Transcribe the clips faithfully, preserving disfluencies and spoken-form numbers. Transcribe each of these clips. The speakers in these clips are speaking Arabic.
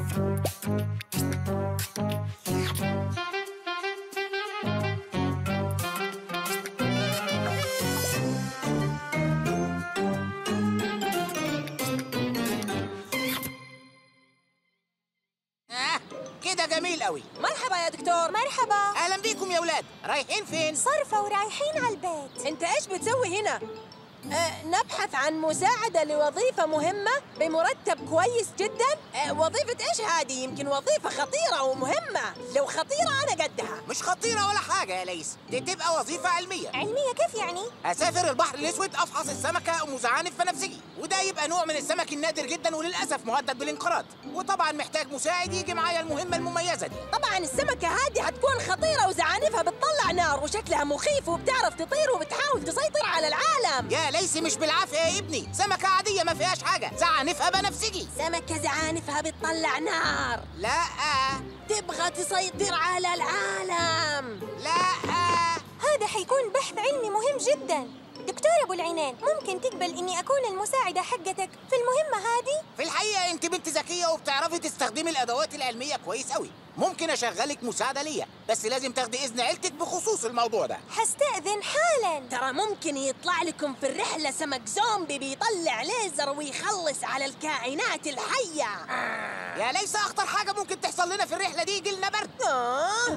جميل قوي. مرحبا يا دكتور. مرحبا. اهلا بيكم يا ولاد. رايحين فين؟ صرفة ورايحين على البيت. انت ايش بتسوي هنا؟ أه نبحث عن مساعدة لوظيفة مهمة بمرتب كويس جدا. أه وظيفة ايش هذه؟ يمكن وظيفة خطيرة ومهمة. لو خطيرة انا قدها. مش خطيرة ولا حاجة يا ليس، دي تبقى وظيفة علمية. علمية كيف يعني؟ اسافر البحر الاسود افحص السمكة ام زعانف بنفسجي، وده يبقى نوع من السمك النادر جدا وللاسف مهدد بالانقراض، وطبعا محتاج مساعد يجي معايا المهمة المميزة دي. طبعا السمكة هذه هتكون خطيرة وزعانفها بتطلع نار وشكلها مخيف وبتعرف تطير وبتحاول تسيطر على العالم. يا ليس مش بالعافية يا ابني، سمكة عادية ما فيهاش حاجة، زعانفها بنفسجي. سمكة زعانفها بتطلع نار. لا تبغى تسيطر على العالم. لا هذا حيكون بحث علمي مهم جدا. دكتور أبو العينين، ممكن تقبل إني أكون المساعدة حقتك في المهمة هذه؟ في الحقيقة أنت بنت ذكية وبتعرفي تستخدمي الأدوات العلمية كويس قوي. ممكن أشغلك مساعدة ليا، بس لازم تاخدي إذن عيلتك بخصوص الموضوع ده. حستأذن حالاً. ترى ممكن يطلع لكم في الرحلة سمك زومبي بيطلع ليزر ويخلص على الكائنات الحية. آه. يا ليس أخطر حاجة ممكن تحصل لنا في الرحلة دي يجيلنا برد. آه.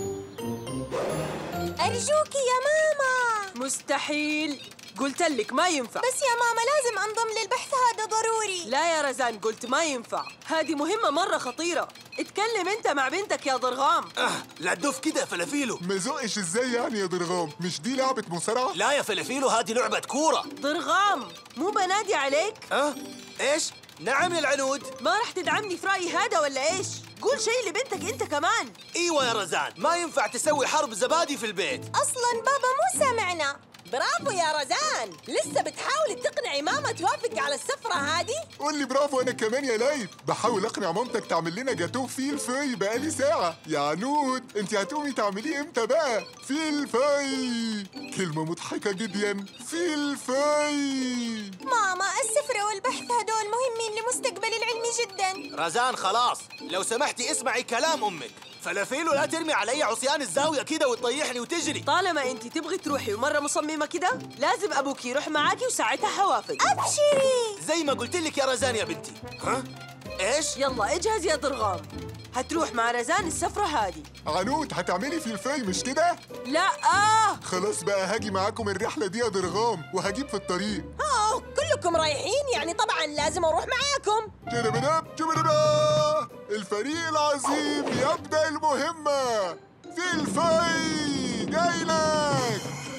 أرجوكي يا ماما. مستحيل، قلت لك ما ينفع. بس يا ماما لازم أنضم للبحث هذا ضروري. لا يا رزان، قلت ما ينفع، هذه مهمة مرة خطيرة. اتكلم انت مع بنتك يا ضرغام. اه لا تدف كده يا فلافيلو. ما زقش ازاي يعني يا ضرغام؟ مش دي لعبة مصارعة؟ لا يا فلافيلو، هذه لعبة كورة. ضرغام مو بنادي عليك؟ اه ايش؟ نعم يا العنود. ما راح تدعمني في رأيي هذا ولا ايش؟ قول شيء لبنتك انت كمان. ايوه يا رزان، ما ينفع تسوي حرب زبادي في البيت. أصلاً بابا مو سامعنا. برافو يا رزان، لسه بتحاولي تقنعي ماما توافق على السفرة هذه؟ قول لي برافو. أنا كمان يا ليث بحاول أقنع مامتك تعمل لنا جاتوه فيل في بقالي ساعة. يا عنود أنت هتقومي تعمليه إمتى بقى؟ فيل في كلمة مضحكة جدا. فيل في ماما السفرة والبحث هدول مهمين لمستقبل العلمي جدا. رزان خلاص، لو سمحتي اسمعي كلام أمك. فلافيلو لا ترمي علي عصيان الزاوية كده وتطيحني وتجري. طالما انت تبغي تروحي ومرة مصممة كده، لازم ابوك يروح معاكي وساعتها حوافق. أبشري. زي ما قلت لك يا رزان يا بنتي. ها؟ ايش؟ يلا اجهز يا ضرغام، هتروح مع رزان السفرة هذه. عنود هتعملي فيل في مش كده؟ لا آه خلاص بقى هاجي معاكم الرحلة دي يا ضرغام، وهجيب في الطريق. اه كلكم رايحين يعني طبعا لازم اروح معاكم. جربنا جربنا الفريق العظيم يبدأ المهمة. في الفي جاي لك.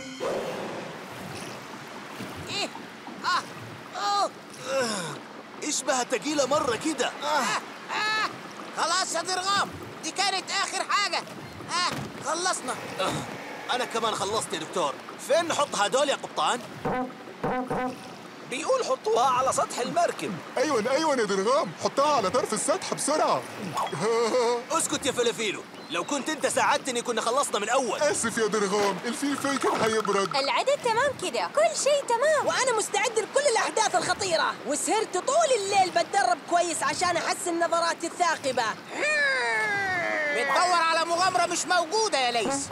إيه؟ آه أوه اشبه تقيلة مرة كده. آه. آه. خلاص يا ضرغام، دي كانت آخر حاجة. آه خلصنا. آه. أنا كمان خلصت يا دكتور. فين نحط هدول يا قبطان؟ بيقول حطوها على سطح المركب. ايوه ايوه يا درغام، حطها على طرف السطح بسرعه. اسكت يا فلافيلو، لو كنت انت ساعدتني كنا خلصنا من اول. اسف يا درغام، الفيل في كان هيبرد. العدد تمام كده، كل شيء تمام. وانا مستعد لكل الاحداث الخطيره، وسهرت طول الليل بتدرب كويس عشان احسن نظراتي الثاقبه. بتدور على مغامره مش موجوده يا ليس.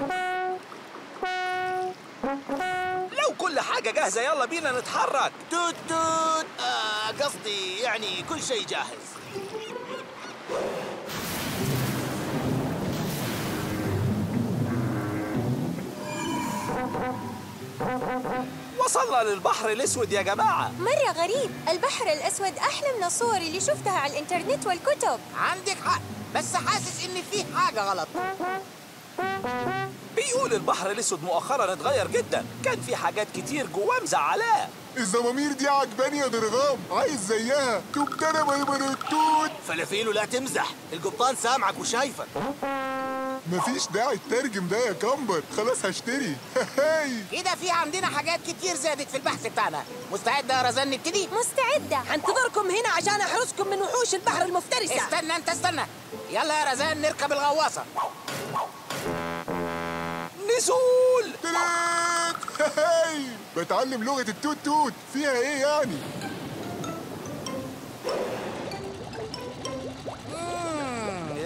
لو كل حاجة جاهزة يلا بينا نتحرك. توت توت. آه قصدي يعني كل شيء جاهز. وصلنا للبحر الأسود يا جماعة. مرة غريب، البحر الأسود أحلى من الصور اللي شفتها على الإنترنت والكتب. عندك حق، بس حاسس إن في حاجة غلط. بيقول البحر الأسود مؤخراً اتغير جداً، كان في حاجات كتير جواه مزعلاه. الزمامير دي عجباني يا درغام، عايز زيها. توبتنا مرمرتوت. فلافيلو لا تمزح، القبطان سامعك وشايفك. مفيش داعي تترجم ده يا كمبر، خلاص هشتري. كده في عندنا حاجات كتير زادت في البحث بتاعنا. مستعدة يا رزان نبتدي؟ مستعدة. هنتظركم هنا عشان احرسكم من وحوش البحر المفترسة. استنى انت استنى. يلا يا رزان نركب الغواصة. نزول. تلات. بتعلم لغة التوت توت، فيها ايه يعني؟ مم.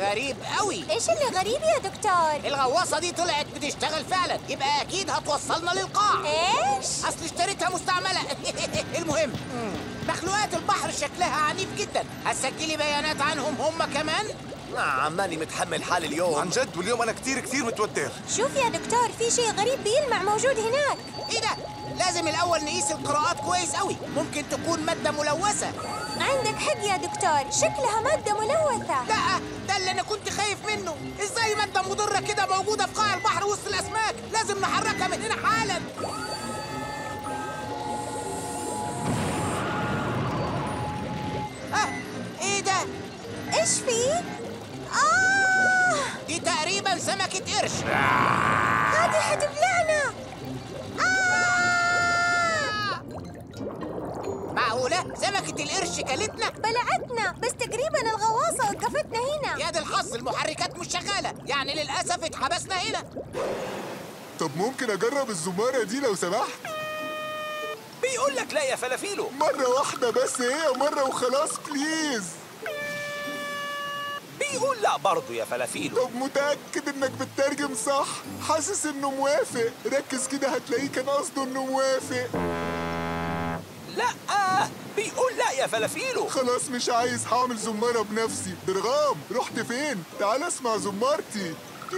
غريب قوي. إيش اللي غريب يا دكتور؟ الغواصة دي طلعت بتشتغل فعلا، يبقى أكيد هتوصلنا للقاع. إيش؟ أصل اشتريتها مستعملة. المهم، مخلوقات البحر شكلها عنيف جدا. هتسجلي بيانات عنهم هم كمان؟ نعم ماني متحمل حالي اليوم عن جد، واليوم أنا كتير كتير متوتر. شوف يا دكتور، في شيء غريب بيلمع موجود هناك. إيه ده؟ لازم الأول نقيس القراءات كويس قوي، ممكن تكون مادة ملوثة. عندك حق يا دكتور، شكلها مادة ملوثة. لا، ده اللي أنا كنت خايف منه. إزاي مادة مضرة كده موجودة في قاع البحر وسط الأسماك؟ لازم نحركها من هنا حالا. ها، إيه ده؟ إيش في؟ آه! دي تقريبا سمكة قرش. هذه حتبلعنا. آه! معقولة؟ سمكة القرش كلتنا؟ بلعتنا، بس تقريبا الغواصة وقفتنا هنا. يا دي الحظ، المحركات مش شغالة، يعني للأسف اتحبسنا هنا. طب ممكن اجرب الزمارة دي لو سمحت؟ بيقول لك لا يا فلافيلو. مرة واحدة بس، هي مرة وخلاص بليز. بيقول لا برضه يا فلافيلو. طب متأكد انك بتترجم صح؟ حاسس انه موافق. ركز كده هتلاقيه كان قصده انه موافق. لا، بيقول لا يا فلافيلو. خلاص مش عايز، هعمل زمارة بنفسي. درغام، رحت فين؟ تعال اسمع زمارتي.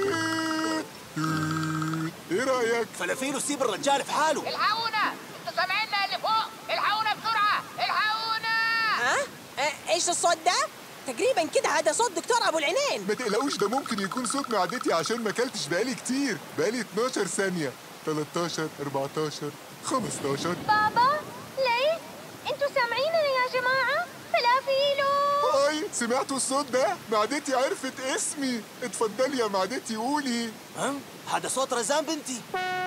ايه رأيك؟ فلافيلو سيب الرجال في حاله. الحقونا، انتوا سامعيننا اللي فوق؟ الحقونا بسرعة، الحقونا. ها؟ آه، ايش الصوت ده؟ تقريبا كده هذا صوت دكتور ابو العينين. ما تقلقوش، ده ممكن يكون صوت معدتي عشان ما اكلتش بقالي كتير. بقالي اتناشر ثانية، تلتاشر، اربعتاشر، خمستاشر. بابا، ليه؟ انتوا سامعيننا يا جماعة؟ فلافيلو. اي سمعتوا الصوت ده؟ معدتي عرفت اسمي. اتفضلي يا معدتي قولي. ها؟ هذا صوت رزان بنتي.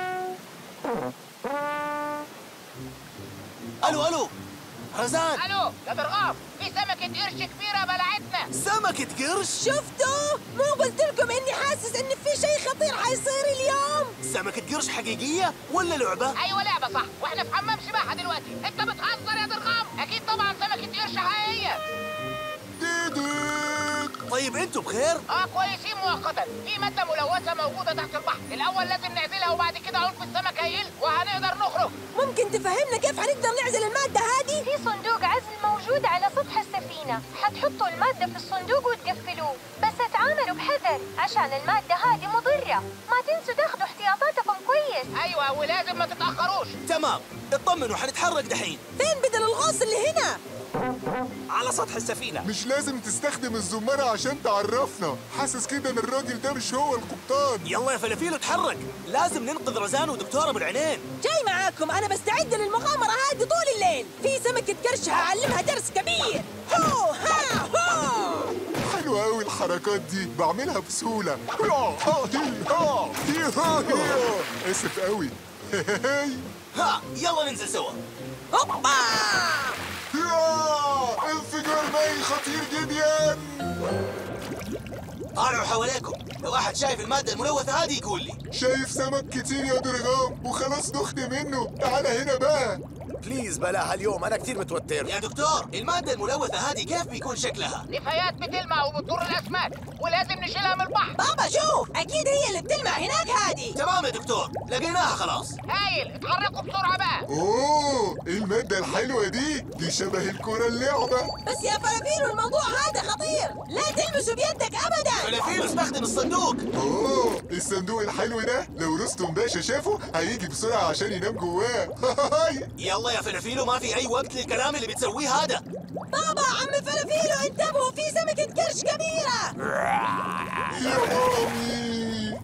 الو الو رزان. الو يا درغام، في سمكة قرش كبيرة بلعتنا. سمكة قرش؟ شفتوا؟ مو قلت لكم اني حاسس ان في شيء خطير حيصير اليوم. سمكة قرش حقيقية ولا لعبة؟ ايوه لعبة صح، واحنا في حمام سباحة دلوقتي. انت بتهزر يا درغام؟ اكيد طبعا سمكة قرش حقيقية. ديديت. طيب انتوا بخير؟ اه كويسين مؤقتا. في مادة ملوثة موجودة تحت البحر. الاول لازم نعزلها وبعد كده عنف السمك هيقل وهنقدر نخرج. ممكن تفهمنا كيف هنقدر نعزل المادة هذه؟ في صندوق عزل موجود على سطح السفينة، حتحطوا المادة في الصندوق وتقفلوه، بس اتعاملوا بحذر عشان المادة هذه مضرة. ما تنسوا تاخدوا احتياطاتكم كويس. ايوه، ولازم ما تتأخروش. تمام، اطمنوا حنتحرك دحين. فين بدل الغاص اللي هنا؟ على سطح السفينة. مش لازم تستخدم الزمارة عشان تعرفنا. حاسس كده ان الراجل ده مش هو القبطان. يلا يا فلافيلو اتحرك، لازم ننقذ رزان ودكتور ابو العينين. جاي معاكم، انا بستعد للمغامرة هذه طول الليل. في سمكة قرش هعلمها درس كبير. هو ها هو. حلوة قوي الحركات دي، بعملها بسهولة. ها هي ها هي ها هي. اسف قوي. ها يلا ننزل سوا. هوبا. يا انفجار مائي خطير جدا. طالعوا حواليكم، لو احد شايف المادة الملوثة هذه يقول لي. شايف سمك كتير يا درغام وخلاص دخت منه. تعال هنا بقى. بليز بلاها اليوم، أنا كتير متوتر. يا دكتور، المادة الملوثة هذه كيف بيكون شكلها؟ نفايات بتلمع وبتضر الاسماك، ولازم نشيلها من البحر. بابا شوف، اكيد هي اللي بتلمع هناك هذه. تمام يا دكتور، لقيناها خلاص. هايل، اتحركوا بسرعة بقى. اوه، ايه المادة الحلوة دي؟ دي شبه الكرة اللعبة. بس يا فلافيلو الموضوع هذا خطير، لا تلمسوا بيدك ابدا. فلافيلو استخدم الصندوق. اوه، الصندوق الحلو ده لو رستم باشا شافه هيجي بسرعة عشان ينام جواه. يلا يا فلافيلو، ما في اي وقت للكلام اللي بتسويه هذا. بابا عم فلافيلو انتبهوا، في سمكة قرش كبيرة. يا مامي.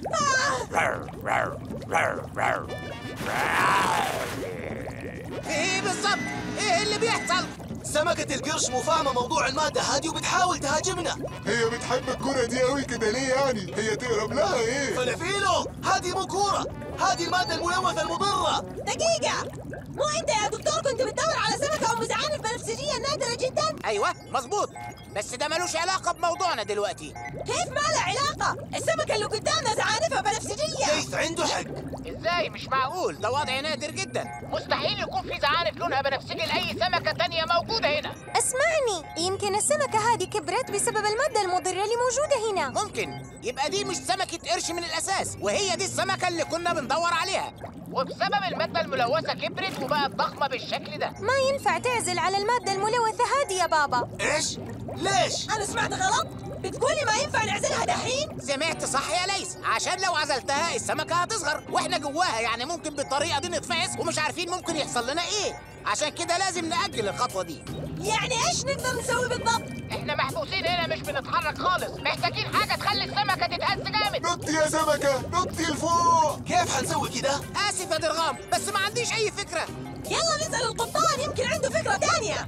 ايه بالظبط؟ ايه اللي بيحصل؟ سمكة القرش مو فاهمة موضوع المادة هذه وبتحاول تهاجمنا. هي بتحب الكرة دي قوي كده ليه يعني؟ هي تقرب لها ايه؟ فلافيلو، هذه مو كورة، هذه المادة الملوثة المضرة. دقيقة، مو أنت يا دكتور كنت بتدور على سمكة أم زعانف بنفسجية نادرة جدا؟ ايوه مظبوط، بس ده ملوش علاقه بموضوعنا دلوقتي. كيف ما له علاقة؟ السمكة اللي قدامنا زعانفها بنفسجية. ليث عنده حق. ازاي؟ مش معقول، ده وضع نادر جدا، مستحيل يكون في زعانف لونها بنفسجي لاي سمكه تانية موجوده هنا. اسمعني، يمكن السمكة هذه كبرت بسبب المادة المضرة اللي موجودة هنا. ممكن يبقى دي مش سمكه قرش من الاساس، وهي دي السمكه اللي كنا بندور عليها، وبسبب الماده الملوثه كبرت وبقت ضخمه بالشكل ده. ما ينفع تعزل على المادة الملوثة هذه يا بابا. ايش؟ ليش؟ أنا سمعت غلط؟ بتقولي ما ينفع نعزلها دحين؟ سمعت صح يا ليث، عشان لو عزلتها السمكه هتصغر واحنا جواها، يعني ممكن بالطريقه دي نتفعس ومش عارفين ممكن يحصل لنا ايه، عشان كده لازم نأجل الخطوه دي. يعني إيش نقدر نسوي بالضبط؟ احنا محبوسين هنا مش بنتحرك خالص، محتاجين حاجه تخلي السمكه تتهز جامد. نطي يا سمكة، نطي لفوق. كيف حنسوي كده؟ اسف يا درغام، بس ما عنديش اي فكره. يلا نسأل القبطان يمكن عنده فكرة تانية.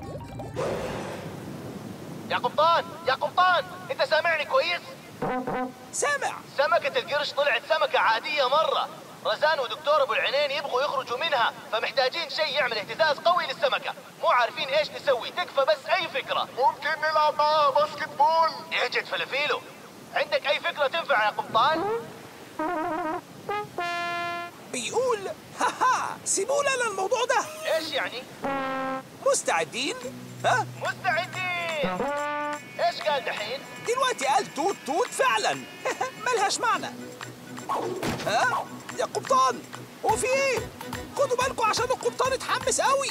يا قبطان، يا قبطان، انت سامعني كويس؟ سامع. سمكة القرش طلعت سمكة عادية مرة. رزان ودكتور ابو العينين يبغوا يخرجوا منها، فمحتاجين شيء يعمل اهتزاز قوي للسمكة. مو عارفين ايش نسوي، تكفى بس اي فكرة. ممكن نلعب معاها باسكت بول. اجت فلافيلو، عندك اي فكرة تنفع يا قبطان؟ بيقول هاها سيبوا لنا الموضوع ده. ايش يعني؟ مستعدين؟ ها؟ مستعدين. ايش قال دحين؟ دلوقتي قال توت توت فعلا. ملهاش معنى. ها؟ يا قبطان، هو في ايه؟ خدوا بالكم عشان القبطان اتحمس قوي.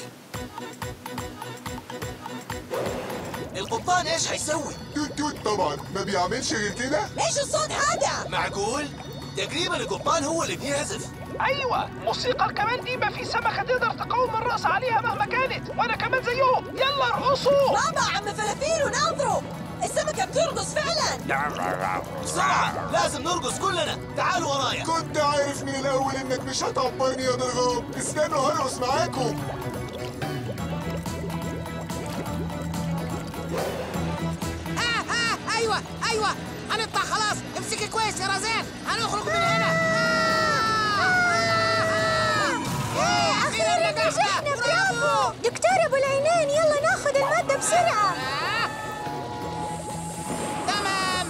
القبطان ايش حيسوي؟ توت توت طبعا، ما بيعملش غير كده. إيش الصوت هذا؟ معقول؟ تقريبا القبطان هو اللي بيعزف. ايوه، موسيقى الكمان دي ما في سمكه تقدر تقاوم الرقص عليها مهما كانت، وانا كمان زيهم. يلا ارقصوا. بابا عم فلافيل وناظروا، السمكة بترقص فعلا. بسرعة، لازم نرقص كلنا. تعالوا ورايا. كنت عارف من الأول إنك مش هتعبرني يا درغام. استنوا هرقص معاكم. ها ها ايوه ايوه، هنطلع خلاص. امسكي كويس يا رزان، هنخرج من هنا. أخيراً نجحنا، برافو. دكتور أبو العينين، يلا ناخذ المادة بسرعة. تمام.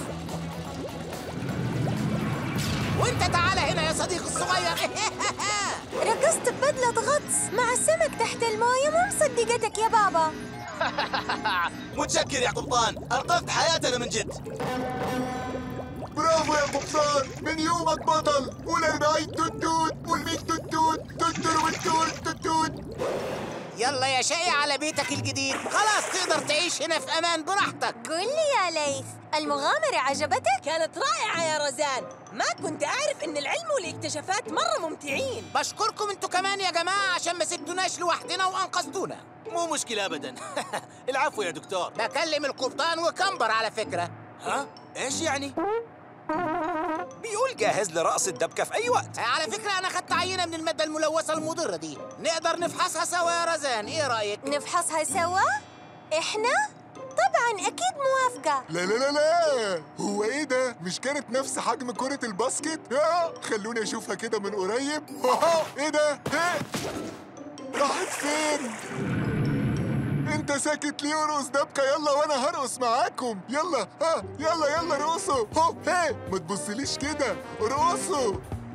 وانت تعالى هنا يا صديقي الصغير. رقصت ببدلة غطس مع السمك تحت الموية، مو مصدقتك يا بابا. متشكر يا قبطان، انقذت حياتنا من جد. برافو يا قبطان، من يومك بطل. والأربعين توت توت والمية توت توت توتر والتوت توت توت. يلا يا شقي على بيتك الجديد، خلاص تقدر تعيش هنا في امان براحتك. قل لي يا ليث، المغامرة عجبتك؟ كانت رائعة يا رزان، ما كنت أعرف إن العلم والاكتشافات مرة ممتعين. بشكركم انتوا كمان يا جماعه عشان ما سبتوناش لوحدنا وانقذتونا. مو مشكلة ابدا. العفو يا دكتور. بكلم القبطان وكمبر على فكره. ها؟ ايش يعني؟ بيقول جاهز لرقص الدبكة في أي وقت. على فكره انا خدت عينه من الماده الملوثه المضره دي، نقدر نفحصها سوا يا رزان، ايه رايك؟ نفحصها سوا؟ إحنا؟ طبعاً أكيد موافقة. لا لا لا لا، هو ايه ده؟ مش كانت نفس حجم كرة الباسكت؟ ها، خلوني اشوفها كده من قريب. ها، ايه ده؟ ايه؟ راحت فين؟ انت ساكت ليه؟ ارقص دبكة يلا وانا هرقص معاكم. يلا ها، يلا يلا ارقصوا. هو هي، ما تبصليش كده، ارقصوا.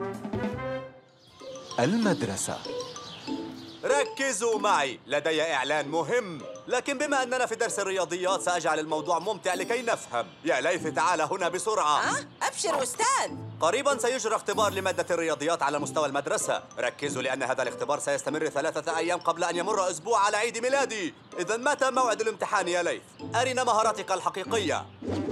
المدرسة. ركزوا معي، لدي إعلان مهم، لكن بما أننا في درس الرياضيات سأجعل الموضوع ممتع لكي نفهم. يا ليث تعال هنا بسرعة. ها؟ أبشر أستاذ. قريباً سيجرى اختبار لمادة الرياضيات على مستوى المدرسة. ركزوا لأن هذا الاختبار سيستمر ثلاثة أيام قبل أن يمر أسبوع على عيد ميلادي. إذا متى موعد الامتحان يا ليث؟ أرنا مهاراتك الحقيقية.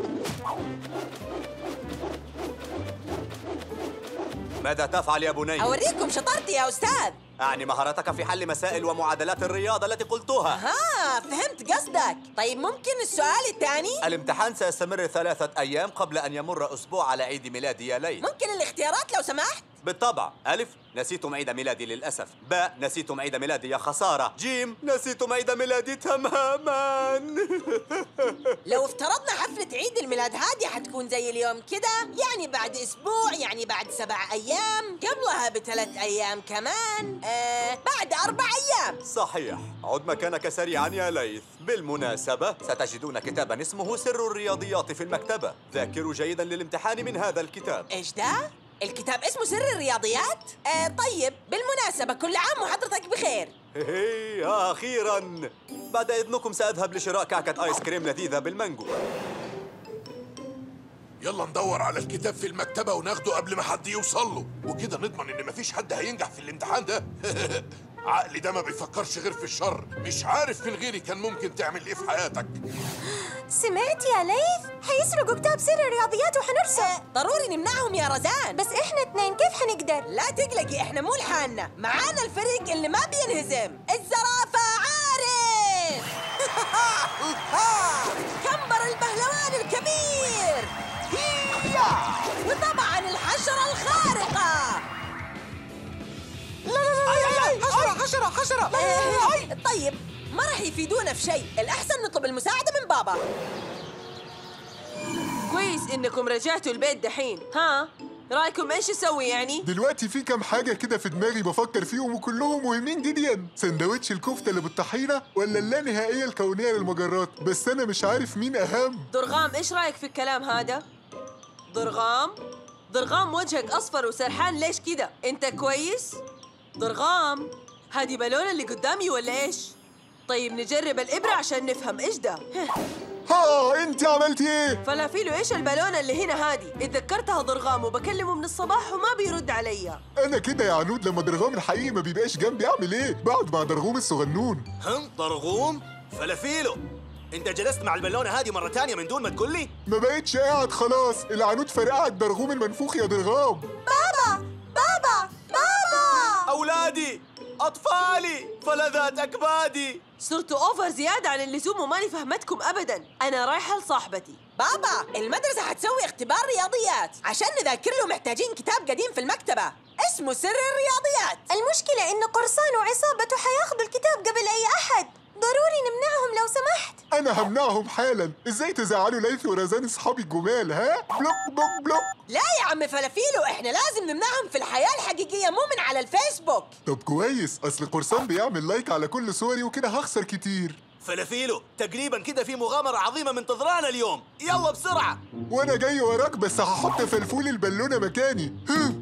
ماذا تفعل يا بني؟ أوريكم شطارتي يا أستاذ. أعني مهاراتك في حل مسائل ومعادلات الرياضة التي قلتها. ها، فهمت قصدك. طيب ممكن السؤال الثاني؟ الامتحان سيستمر ثلاثة أيام قبل أن يمر أسبوع على عيد ميلادي يا ليث. ممكن الاختيارات لو سمحت؟ بالطبع. ألف، نسيتم عيد ميلادي للأسف. باء، نسيتم عيد ميلادي يا خسارة. جيم، نسيتم عيد ميلادي تماما. لو افترضنا حفلة عيد الميلاد هادي حتكون زي اليوم كده، يعني بعد أسبوع، يعني بعد سبع أيام، قبلها بثلاث أيام كمان، آه بعد أربع أيام. صحيح. عد مكانك سريعا يا ليث. بالمناسبة ستجدون كتابا اسمه سر الرياضيات في المكتبة. ذاكروا جيدا للامتحان من هذا الكتاب. إيش ده؟ الكتاب اسمه سر الرياضيات؟ آه طيب، بالمناسبة كل عام وحضرتك بخير. هي أخيرا. بعد إذنكم سأذهب لشراء كعكة آيس كريم لذيذة بالمانجو. يلا ندور على الكتاب في المكتبة وناخده قبل ما حد يوصل له، وكده نضمن إن مفيش حد هينجح في الامتحان ده. عقلي ده ما بيفكرش غير في الشر، مش عارف من غيري كان ممكن تعمل إيه في حياتك. سمعت يا ليث؟ حيسرقوا كتاب سر الرياضيات وحنرسل. ضروري نمنعهم يا رزان. بس إحنا اتنين كيف حنقدر؟ لا تقلقي، إحنا مو لحالنا، معانا الفريق اللي ما بينهزم، الزرافة عارف. كمبر البهلوان الكبير، وطبعا الحشرة الخارقة. لا لا لا حشرة حشرة حشرة. آه طيب، ما راح يفيدونا في شيء، الأحسن نطلب المساعدة من بابا. كويس إنكم رجعتوا البيت دحين. ها؟ رأيكم إيش أسوي يعني؟ دلوقتي في كام حاجة كده في دماغي بفكر فيهم وكلهم مهمين جدا. سندوتش الكفتة اللي بالطحينة ولا اللانهائية الكونية للمجرات، بس أنا مش عارف مين أهم. درغام، إيش رأيك في الكلام هذا؟ درغام؟ درغام وجهك أصفر وسرحان ليش كده؟ أنت كويس؟ درغام، هذه بالونة اللي قدامي ولا إيش؟ طيب نجرب الإبرة عشان نفهم إيش ده. ها أنت عملتي إيه؟ فلافيلو، إيش البالونة اللي هنا هذه؟ اتذكرتها درغام وبكلمه من الصباح وما بيرد عليا. أنا كده يا عنود لما درغام الحقيقي ما بيبقاش جنبي أعمل إيه؟ بقعد مع درغوم الصغنون. هم ضرغوم؟ فلافيلو، انت جلست مع البالونة هذه مرة تانية من دون ما تقول لي؟ ما بقتش قاعد خلاص، العنود فرقعت درغوم المنفوخ يا درغام. بابا بابا بابا أولادي، أطفالي، فلذات أكبادي. صرتوا أوفر زيادة عن اللزوم وماني فهمتكم أبداً. أنا رايحة لصاحبتي. بابا، المدرسة حتسوي اختبار رياضيات، عشان نذاكر له محتاجين كتاب قديم في المكتبة اسمه سر الرياضيات. المشكلة إنه قرصان وعصابته حياخدوا الكتاب قبل أي أحد، ضروري نمنعهم لو سمحت. أنا همنعهم حالا. إزاي تزعلوا ليث ورزان أصحابي الجمال؟ ها؟ بلوك بلوك بلوك. لا يا عم فلافيلو، إحنا لازم نمنعهم في الحياة الحقيقية مو من على الفيسبوك. طب كويس، أصل قرصان بيعمل لايك على كل صوري وكده هخسر كتير. فلافيلو، تقريبا كده في مغامرة عظيمة منتظرانا اليوم، يلا بسرعة. وأنا جاي وراك، بس هحط فلفول البالونة مكاني.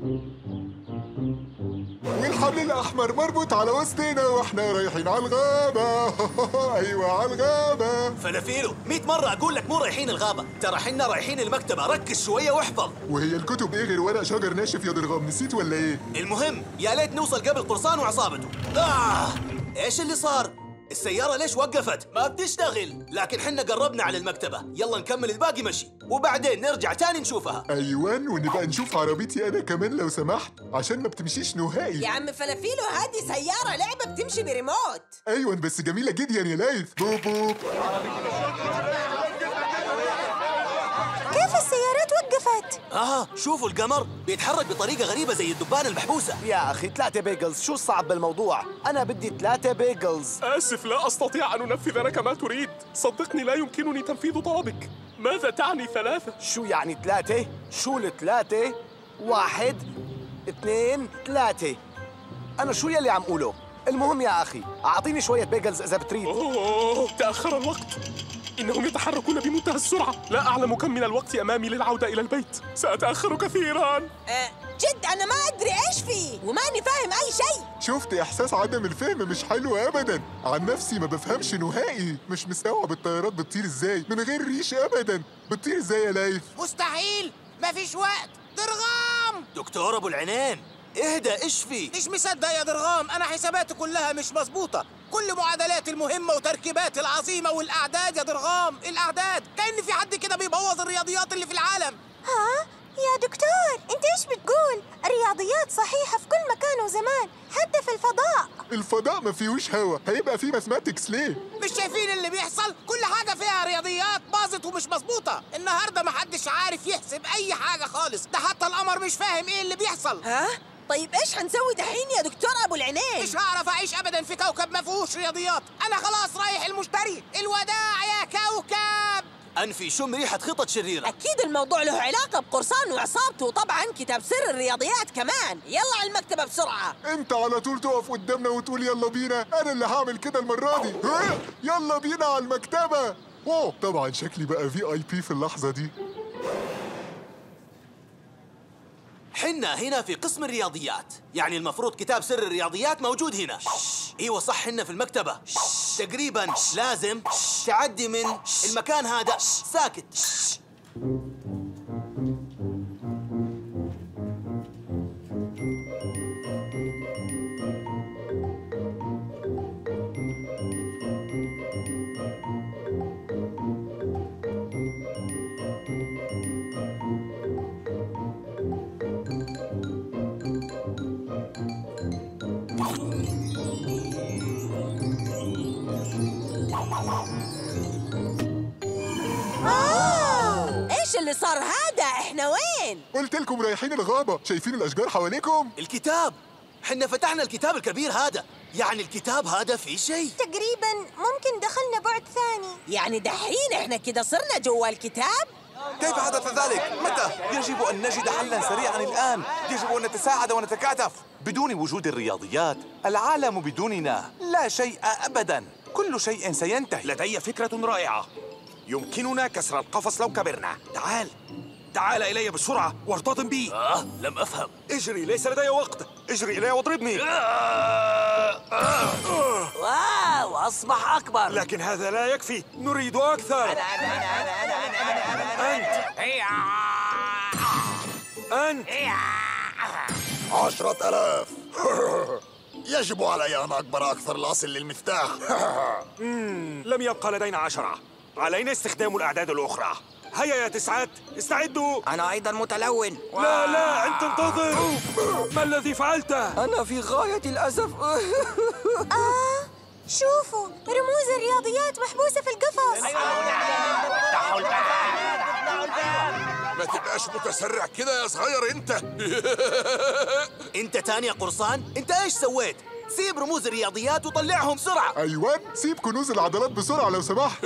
والحبل الأحمر مربوط على وسطنا واحنا رايحين على الغابة. أيوة على الغابة. فلافيلو، مئة مرة أقول لك مو رايحين الغابة، ترى حنا رايحين المكتبة، ركز شوية واحفظ. وهي الكتب إيه غير ورق شجر ناشف يا درغام؟ نسيت ولا إيه؟ المهم يا ليت نوصل قبل قرصان وعصابته. آه إيش اللي صار؟ السيارة ليش وقفت؟ ما بتشتغل، لكن حنا قربنا على المكتبة، يلا نكمل الباقي مشي، وبعدين نرجع تاني نشوفها. أيوان، ونبقى نشوف عربيتي أنا كمان لو سمحت، عشان ما بتمشيش نهائي. يا عم فلافيلو، هذه سيارة لعبة بتمشي بريموت. أيوان بس جميلة جدا يا ليث. بوب بوب. كيف السيارات وقفت؟ آه شوفوا القمر بيتحرك بطريقة غريبة زي الدبانة المحبوسة. يا أخي ثلاثة بيجلز، شو الصعب بالموضوع؟ أنا بدي ثلاثة بيجلز. آسف، لا أستطيع أن أنفذ لك ما تريد. صدقني لا يمكنني تنفيذ طلبك. ماذا تعني ثلاثة؟ شو يعني ثلاثة؟ شو الثلاثة؟ واحد، اثنين، ثلاثة. أنا شو يلي عم قوله؟ المهم يا أخي، أعطيني شوية بيجلز إذا بتريد. أوه، تأخر الوقت. إنهم يتحركون بمنتهى السرعة. لا أعلم كم من الوقت أمامي للعودة إلى البيت. سأتأخر كثيراً. أه جد أنا ما أدري إيش فيه وماني فاهم أي شيء. شفت إحساس عدم الفهم مش حلو أبداً. عن نفسي ما بفهمش نهائي، مش مستوعب الطيارات بتطير إزاي من غير ريش أبداً. بتطير إزاي يا ليث؟ مستحيل، مفيش وقت. درغام دكتور أبو العينين، اهدى، إيش في؟ مش مصدق يا درغام، أنا حساباتي كلها مش مظبوطة. كل معادلاتي المهمة وتركيباتي العظيمة والأعداد يا درغام، الأعداد كأن في حد كده بيبوظ الرياضيات اللي في العالم. ها؟ يا دكتور، انت ايش بتقول؟ الرياضيات صحيحة في كل مكان وزمان، حتى في الفضاء. الفضاء ما فيهوش هوا، هيبقى فيه ماثماتكس ليه؟ مش شايفين اللي بيحصل؟ كل حاجة فيها رياضيات باظت ومش مظبوطة. النهاردة محدش عارف يحسب أي حاجة خالص، ده حتى القمر مش فاهم إيه اللي بيحصل. ها؟ طيب ايش حنسوي دحين يا دكتور ابو العينين؟ مش هعرف اعيش ابدا في كوكب ما فيهوش رياضيات. انا خلاص رايح المشتري. الوداع يا كوكب. أنفي شم ريحة خطط شريرة. أكيد الموضوع له علاقة بقرصان وعصابته، وطبعا كتاب سر الرياضيات كمان. يلا على المكتبة بسرعة. انت على طول تقف قدامنا وتقول يلا بينا. انا اللي هعمل كده المرة دي. ها؟ يلا بينا على المكتبة. واو، طبعا شكلي بقى في اي بي في اللحظة دي. حنا هنا في قسم الرياضيات، يعني المفروض كتاب سر الرياضيات موجود هنا. ايوه صح، حنا في المكتبة. تقريبا لازم تعدي من المكان هذا. ساكت. ايش اللي صار هذا؟ احنا وين؟ قلت لكم رايحين الغابة. شايفين الاشجار حواليكم؟ الكتاب. حنا فتحنا الكتاب الكبير هذا، يعني الكتاب هذا فيه شيء. تقريبا ممكن دخلنا بعد ثاني. يعني دحين احنا كده صرنا جوا الكتاب؟ كيف حدث ذلك؟ متى؟ يجب أن نجد حلاً سريعاً الآن. يجب أن نتساعد ونتكاتف. بدون وجود الرياضيات العالم بدوننا لا شيء أبداً. كل شيء سينتهي. لدي فكرة رائعة. يمكننا كسر القفص لو كبرنا. تعال تعال إلي بسرعة وارتطم بي. آه لم أفهم. اجري، ليس لدي وقت. اجري إلي واضربني. واو، أصبح أكبر. لكن هذا لا يكفي، نريد أكثر. أنت أنت عشرة آلاف. يجب علي أن أكبر أكثر الأصل للمفتاح. لم يبقى لدينا عشرة. علينا استخدام الأعداد الأخرى. هيا يا تسعات، استعدوا. أنا أيضا متلون. لا لا، أنت انتظر. ما الذي فعلته؟ أنا في غاية الأسف. آه شوفوا، رموز الرياضيات محبوسة في القفص. ما تبقاش متسرع كده يا صغير انت. انت تاني يا قرصان؟ انت ايش سويت؟ سيب رموز الرياضيات وطلعهم بسرعة. ايوان، سيب كنوز العضلات بسرعة لو سمحت.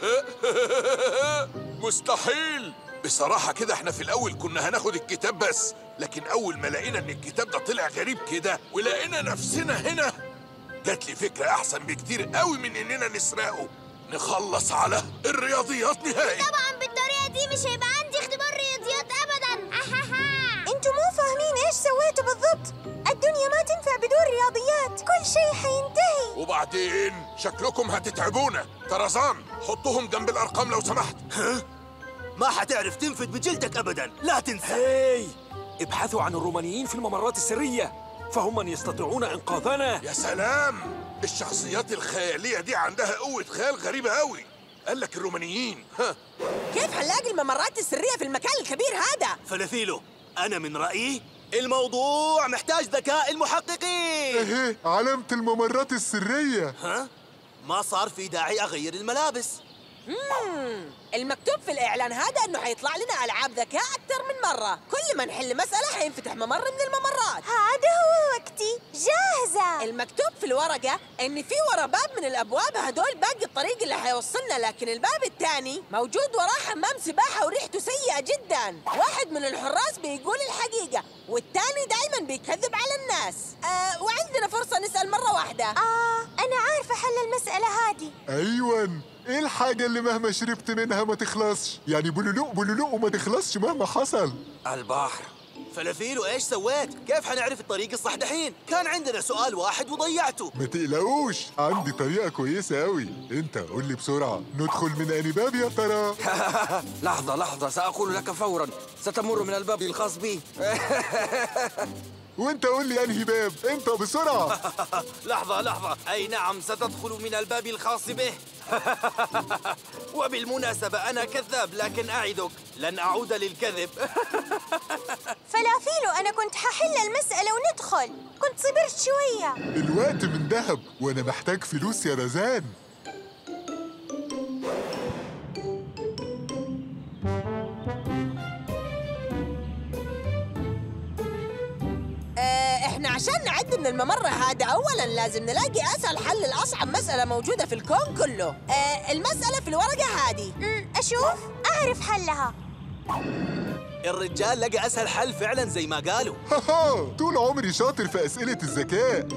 مستحيل. بصراحة كده احنا في الأول كنا هناخد الكتاب بس، لكن أول ما لقينا إن الكتاب ده طلع غريب كده ولقينا نفسنا هنا، جات لي فكرة أحسن بكتير قوي من إننا نسرقه. نخلص على الرياضيات نهائي. طبعا بالطريقة دي مش هيبقى عندي اختبار رياضيات أبدا. انتوا مو فاهمين ايش سويتوا بالضبط. الدنيا ما تنفع بدون رياضيات، كل شيء حينتهي. وبعدين شكلكم هتتعبونا. طرزان، حطوهم جنب الأرقام لو سمحت. ها؟ ما حتعرف تنفذ بجلدك أبداً، لا تنسى. هاي، ابحثوا عن الرومانيين في الممرات السرية، فهم من يستطيعون إنقاذنا. يا سلام، الشخصيات الخيالية دي عندها قوة خيال غريبة قوي. قال لك الرومانيين. ها، كيف هنلاقي الممرات السرية في المكان الكبير هذا؟ فلافيلو، أنا من رأيي الموضوع محتاج ذكاء المحققين. ايه علامة الممرات السرية. ها؟ ما صار في داعي أغير الملابس. مم. المكتوب في الإعلان هذا إنه حيطلع لنا ألعاب ذكاء أكثر من مرة. كل ما نحل مسألة حينفتح ممر من الممرات. هذا هو وقتي، جاهزة. المكتوب في الورقة إن في ورا باب من الأبواب هدول باقي الطريق اللي حيوصلنا، لكن الباب الثاني موجود وراه حمام سباحة وريحته سيئة جدا. واحد من الحراس بيقول الحقيقة والثاني دايما بيكذب على الناس. آه وعندنا فرصة نسأل مرة واحدة. آه أنا عارفة حل المسألة هذه. ايوان، ايه الحاجة اللي مهما شربت منها ما تخلصش؟ يعني بلولوق بلولوق وما تخلصش مهما حصل. البحر. فلافيلو ايش سويت؟ كيف حنعرف الطريق الصح دحين؟ كان عندنا سؤال واحد وضيعته. ما تقلقوش، عندي طريقة كويسة أوي. أنت قول لي بسرعة، ندخل من أي باب يا ترى؟ لحظة لحظة، سأقول لك فوراً. ستمر من الباب الخاص بي. وأنت قول لي أنهي باب، أنت بسرعة. لحظة لحظة، أي نعم ستدخل من الباب الخاص به. وبالمناسبة أنا كذاب، لكن أعدك لن أعود للكذب. فلافيلو، أنا كنت ححل المسألة وندخل، كنت صبرت شوية. الوقت من ذهب وأنا محتاج فلوس يا رزان. احنا عشان نعد من الممر هذا اولا لازم نلاقي اسهل حل لاصعب مسألة موجودة في الكون كله. اه المسألة في الورقة هذه. أشوف أعرف حلها. الرجال لقى أسهل حل فعلا زي ما قالوا. هاها طول عمري شاطر في أسئلة الذكاء.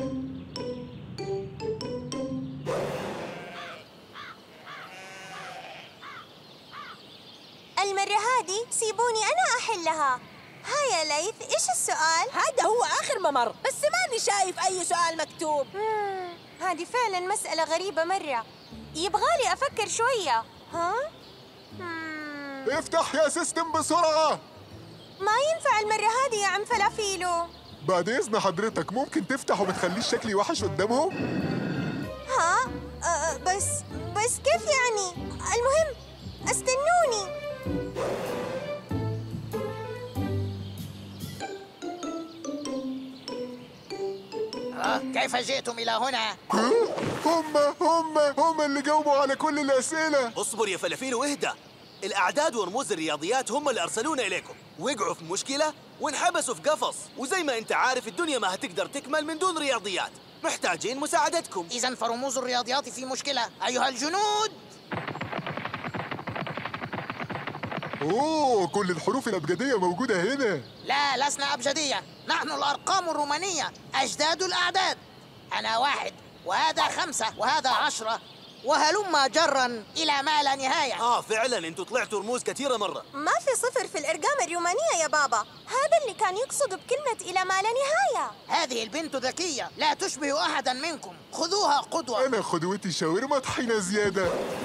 المرة هذه سيبوني أنا أحلها. ها يا ليث، إيش السؤال؟ هذا هو آخر ممر، بس ماني شايف أي سؤال مكتوب. مم. هذه فعلا مسألة غريبة مرة، يبغالي أفكر شوية. ها؟ مم. افتح يا سيستم بسرعة. ما ينفع المرة هذه يا عم فلافيلو. بعد إذن حضرتك ممكن تفتح وما تخليش شكلي وحش قدامهم؟ ها؟ أه بس بس كيف يعني؟ المهم استنوني. كيف جئتم إلى هنا؟ هم هم هم اللي جاوبوا على كل الأسئلة. اصبر يا فلافيل واهدى. الأعداد ورموز الرياضيات هم اللي أرسلونا إليكم، وقعوا في مشكلة وانحبسوا في قفص، وزي ما أنت عارف الدنيا ما هتقدر تكمل من دون رياضيات، محتاجين مساعدتكم. إذا فرموز الرياضيات في مشكلة أيها الجنود. أوه كل الحروف الأبجدية موجودة هنا. لا لسنا أبجدية، نحن الأرقام الرومانية أجداد الأعداد. أنا واحد وهذا خمسة وهذا عشرة وهلم جرا إلى ما لا نهاية. آه فعلا أنتوا طلعتوا رموز كثيرة مرة. ما في صفر في الأرقام الرومانية يا بابا، هذا اللي كان يقصد بكلمة إلى ما لا نهاية. هذه البنت ذكية لا تشبه أحدا منكم، خذوها قدوة. أنا قدوتي شاورما طحينة زيادة.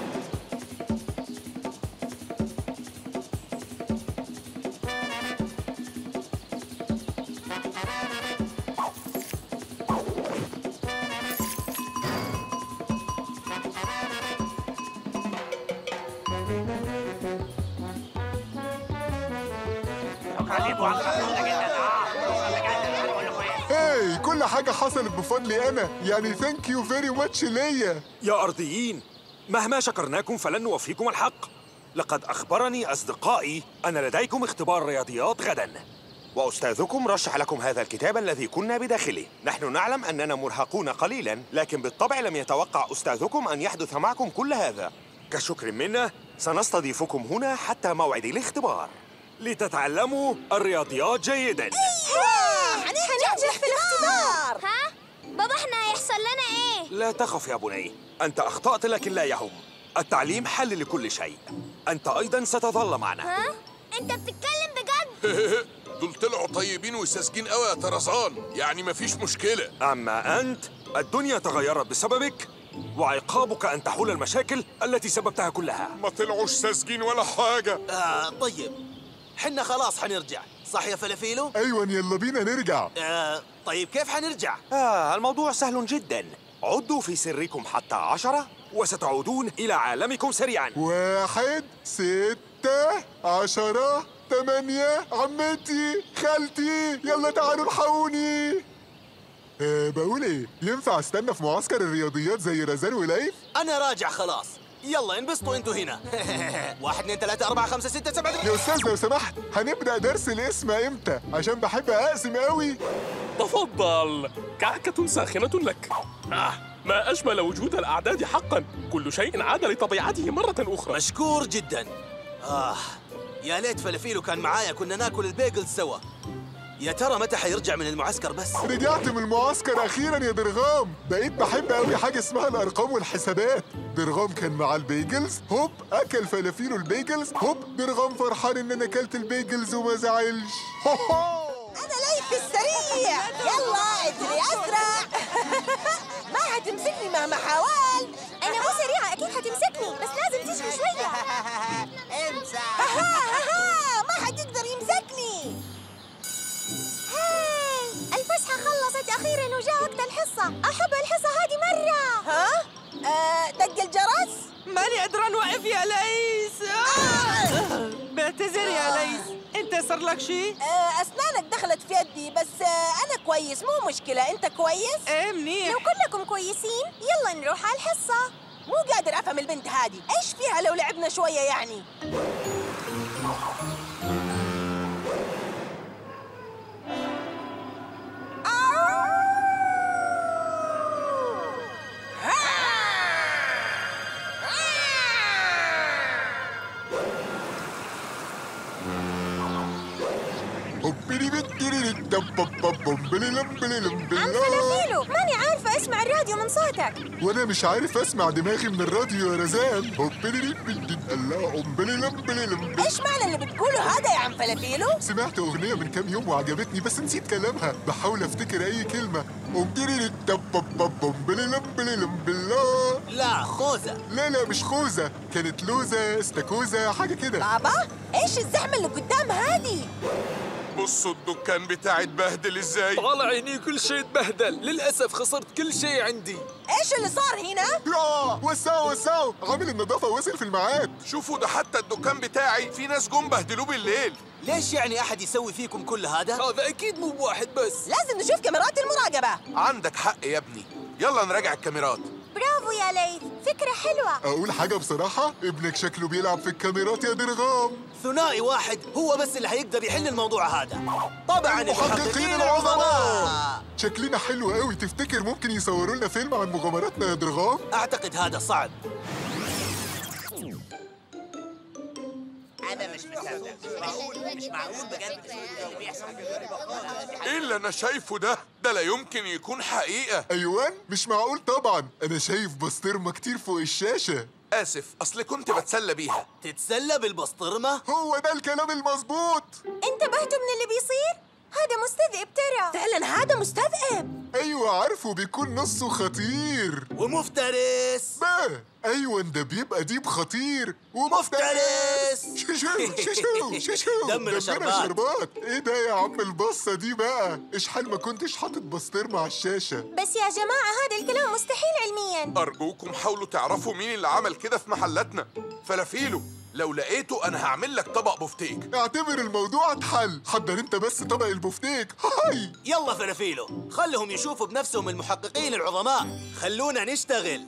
هاي كل حاجة حصلت بفضلي أنا، يعني ثانك يو فيري ماتش ليا. يا أرضيين، مهما شكرناكم فلن نوفيكم الحق. لقد أخبرني أصدقائي أن لديكم اختبار رياضيات غداً، وأستاذكم رشح لكم هذا الكتاب الذي كنا بداخله. نحن نعلم أننا مرهقون قليلاً، لكن بالطبع لم يتوقع أستاذكم أن يحدث معكم كل هذا. كشكر منا سنستضيفكم هنا حتى موعد الاختبار لتتعلموا الرياضيات جيداً. أيوة! حننجح في الاختبار. ها؟ بابا احنا هيحصل لنا ايه؟ لا تخف يا بني، أنت أخطأت لكن لا يهم. التعليم حل لكل شيء. أنت أيضاً ستظل معنا. ها؟ أنت بتتكلم بجد؟ دول طلعوا طيبين وساذجين قوي يا طرزان، يعني مفيش مشكلة. أما أنت الدنيا تغيرت بسببك، وعقابك أن تحل المشاكل التي سببتها كلها. ما طلعوش ساذجين ولا حاجة. آه طيب، حنا خلاص حنرجع، صح يا فلافيلو؟ أيوة يلا بينا نرجع. آه طيب كيف حنرجع؟ آه الموضوع سهل جدا. عدوا في سركم حتى عشرة وستعودون إلى عالمكم سريعا. واحد ستة عشرة ثمانية عمتي خالتي يلا تعالوا الحقوني. أه بقول ايه، ينفع استنى في معسكر الرياضيات زي رزان وليث؟ أنا راجع خلاص، يلا انبسطوا انتوا هنا. واحد اثنين ثلاثة أربعة خمسة ستة سبعة. يا أستاذ لو سمحت هنبدأ درس الاسم امتى؟ عشان بحب أقسم قوي. تفضل، كعكة ساخنة لك. آه ما أجمل وجود الأعداد حقا، كل شيء عاد لطبيعته مرة أخرى. مشكور جدا. آه يا ليت فلافيلو كان معايا، كنا ناكل البيجل سوا. يا ترى متى حيرجع من المعسكر بس؟ رجعت من المعسكر أخيرا يا درغام، بقيت بحب قوي حاجة اسمها الأرقام والحسابات. درغام كان مع البيجلز، هوب أكل فلافيلو البيجلز، هوب درغام فرحان إن أنا أكلت البيجلز وما زعلش. أنا ليث السريع، يلا اجري أسرع. ما هتمسكني مهما حاولت. أنا مو سريعة، أكيد هتمسكني، بس لازم تجري شوية. انسى. ها ها ما حد يقدر يمسكني. هاي الفسحة خلصت أخيراً وجاء وقت الحصة. أحب الحصة هذه مرة. ها؟ آه دق الجرس؟ ماني قادرة نوقف يا ليث. آه. بعتذر يا ليث، انت صار لك شيء؟ آه أسنانك دخلت في يدي، بس آه أنا كويس مو مشكلة. أنت كويس؟ ايه منيح. لو كلكم كويسين يلا نروح على الحصة. مو قادر أفهم البنت هذه، إيش فيها لو لعبنا شوية يعني؟ عم فلافيلو، ماني عارفة اسمع الراديو من صوتك. وانا مش عارف اسمع دماغي من الراديو يا رزان. ايش معنى اللي بتقوله هذا يا عم فلافيلو؟ سمعت اغنيه من كام يوم وعجبتني بس نسيت كلامها، بحاول افتكر اي كلمه. لا خوذة. لا لا مش خوذة، كانت لوزة استاكوزة حاجة كده. بابا ايش الزحمة اللي قدام هادي؟ بصوا الدكان بتاعي اتبهدل ازاي. طالع عيني كل شيء اتبهدل، للأسف خسرت كل شيء عندي. ايش اللي صار هنا؟ يا وسعوا وسعوا، عامل النظافة وصل في الميعاد. شوفوا ده حتى الدكان بتاعي في ناس جم بهدلوه بالليل. ليش يعني أحد يسوي فيكم كل هذا؟ هذا أكيد مو واحد بس. لازم نشوف كاميرات المراقبة. عندك حق يا ابني، يلا نراجع الكاميرات. برافو يا ليث، فكرة حلوة. أقول حاجة بصراحة، ابنك شكله بيلعب في الكاميرات يا درغام. ثنائي واحد هو بس اللي هيقدر يحل الموضوع هذا. طبعا المحققين العظماء. شكلنا حلو قوي، تفتكر ممكن يصوروا لنا فيلم عن مغامراتنا يا درغام؟ أعتقد هذا صعب. أنا مش مصدق، معقول مش معقول بجد اللي بيحصل. ايه اللي انا شايفه ده؟ ده لا يمكن يكون حقيقة. أيوان مش معقول طبعا، أنا شايف بسطرمة كتير فوق الشاشة. آسف، أصل كنت بتسلى بيها. تتسلى بالبسطرمة؟ هو ده الكلام المظبوط. انتبهتوا من اللي بيصير؟ هذا مستذئب ترى. فعلا هذا مستذئب. أيوة عارفه، بيكون نصه خطير ومفترس. ما أيوة ده بيبقى ديب خطير ومفترس. ششو ششو ششو دمنا شربات. شربات. ايه ده يا عم البصة دي بقى؟ اشحال ما كنتش حاطط بسطرمة على الشاشة. بس يا جماعة هذا الكلام مستحيل علميا. أرجوكم حاولوا تعرفوا مين اللي عمل كده في محلاتنا. فلافيلو لو لقيته أنا هعمل لك طبق بفتيك. اعتبر الموضوع اتحل، حضر انت بس طبق البفتيك. هاي يلا فلافيلو، خلهم يشوفوا بنفسهم المحققين العظماء. خلونا نشتغل.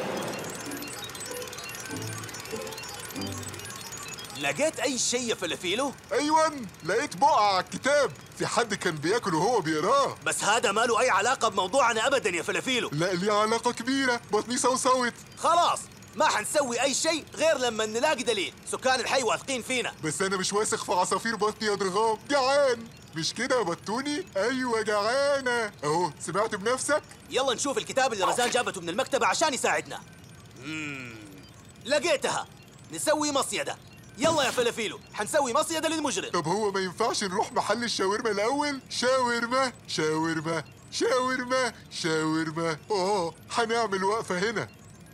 لقيت أي شيء يا فلافيلو؟ أيوان لقيت بقعة على الكتاب، في حد كان بياكل وهو بيقراه. بس هذا ما له أي علاقة بموضوعنا أبدا يا فلافيلو. لا ليه علاقة كبيرة، بطني صوصوت. خلاص ما حنسوي أي شيء غير لما نلاقي دليل. سكان الحي واثقين فينا. بس أنا مش واثق في عصافير بطني يا درغام، جعان. مش كده يا بطوني؟ أيوة جعانة أهو، سمعت بنفسك؟ يلا نشوف الكتاب اللي رزان جابته من المكتبة عشان يساعدنا. مم. لقيتها، نسوي مصيدة. يلا يا فلافيلو، حنسوي مصيدة للمجرم. طب هو ما ينفعش نروح محل الشاورما الأول؟ شاورما شاورما شاورما شاورما. أوه هنعمل وقفة هنا.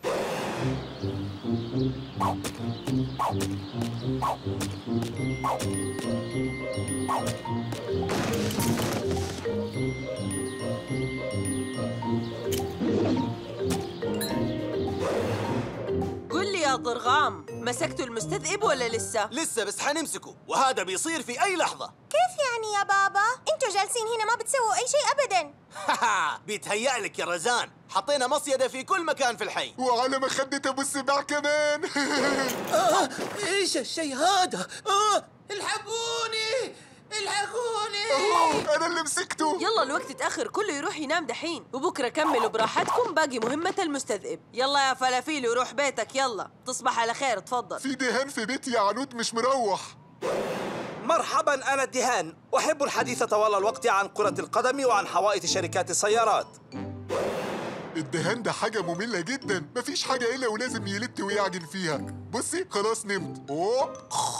قل لي يا ضرغام، مسكتوا المستذئب ولا لسه؟ لسه، بس حنمسكه، وهذا بيصير في أي لحظة. كيف يعني يا بابا؟ انتوا جالسين هنا ما بتسووا أي شيء أبدا. بيتهيأ لك يا رزان، حطينا مصيدة في كل مكان في الحي. وعلى مخدة أبو السباع كمان. آه إيش الشيء هذا؟ آه الحقوني الحقوني. أوه أنا اللي مسكته. يلا الوقت اتأخر، كله يروح ينام دحين، وبكرة كملوا براحتكم باقي مهمة المستذئب. يلا يا فلافيلو روح بيتك، يلا تصبح على خير. تفضل. في دهان في بيتي يا عنود مش مروح. مرحبا، أنا الدهان، أحب الحديث طوال الوقت عن كرة القدم وعن حوائط شركات السيارات. الدهان ده حاجة مملة جدا، مفيش حاجة إلا ولازم يلت ويعجن فيها. بصي خلاص نمت. أوه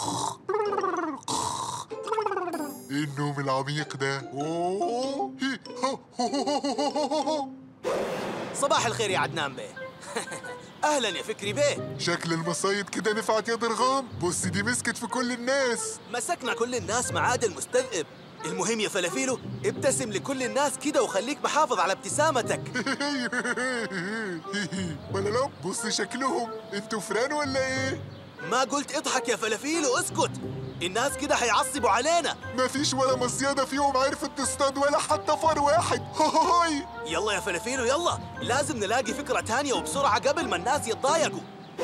إيه النوم العميق ده؟ أوه صباح الخير يا عدنان بيه. أهلا يا فكري بيه. شكل المصايد كده نفعت يا درغام. بص دي مسكت في كل الناس. مسكنا كل الناس ما عدا المستذئب. المهم يا فلافيلو ابتسم لكل الناس كده وخليك محافظ على ابتسامتك. ولا لا بص شكلهم، انتوا فران ولا ايه؟ ما قلت اضحك يا فلافيلو، اسكت. الناس كده هيعصبوا علينا. مفيش ولا مصيادة فيهم عرفت تصطاد ولا حتى فار واحد. هاي يلا يا فلافيلو يلا، لازم نلاقي فكرة تانية وبسرعة قبل ما الناس يتضايقوا.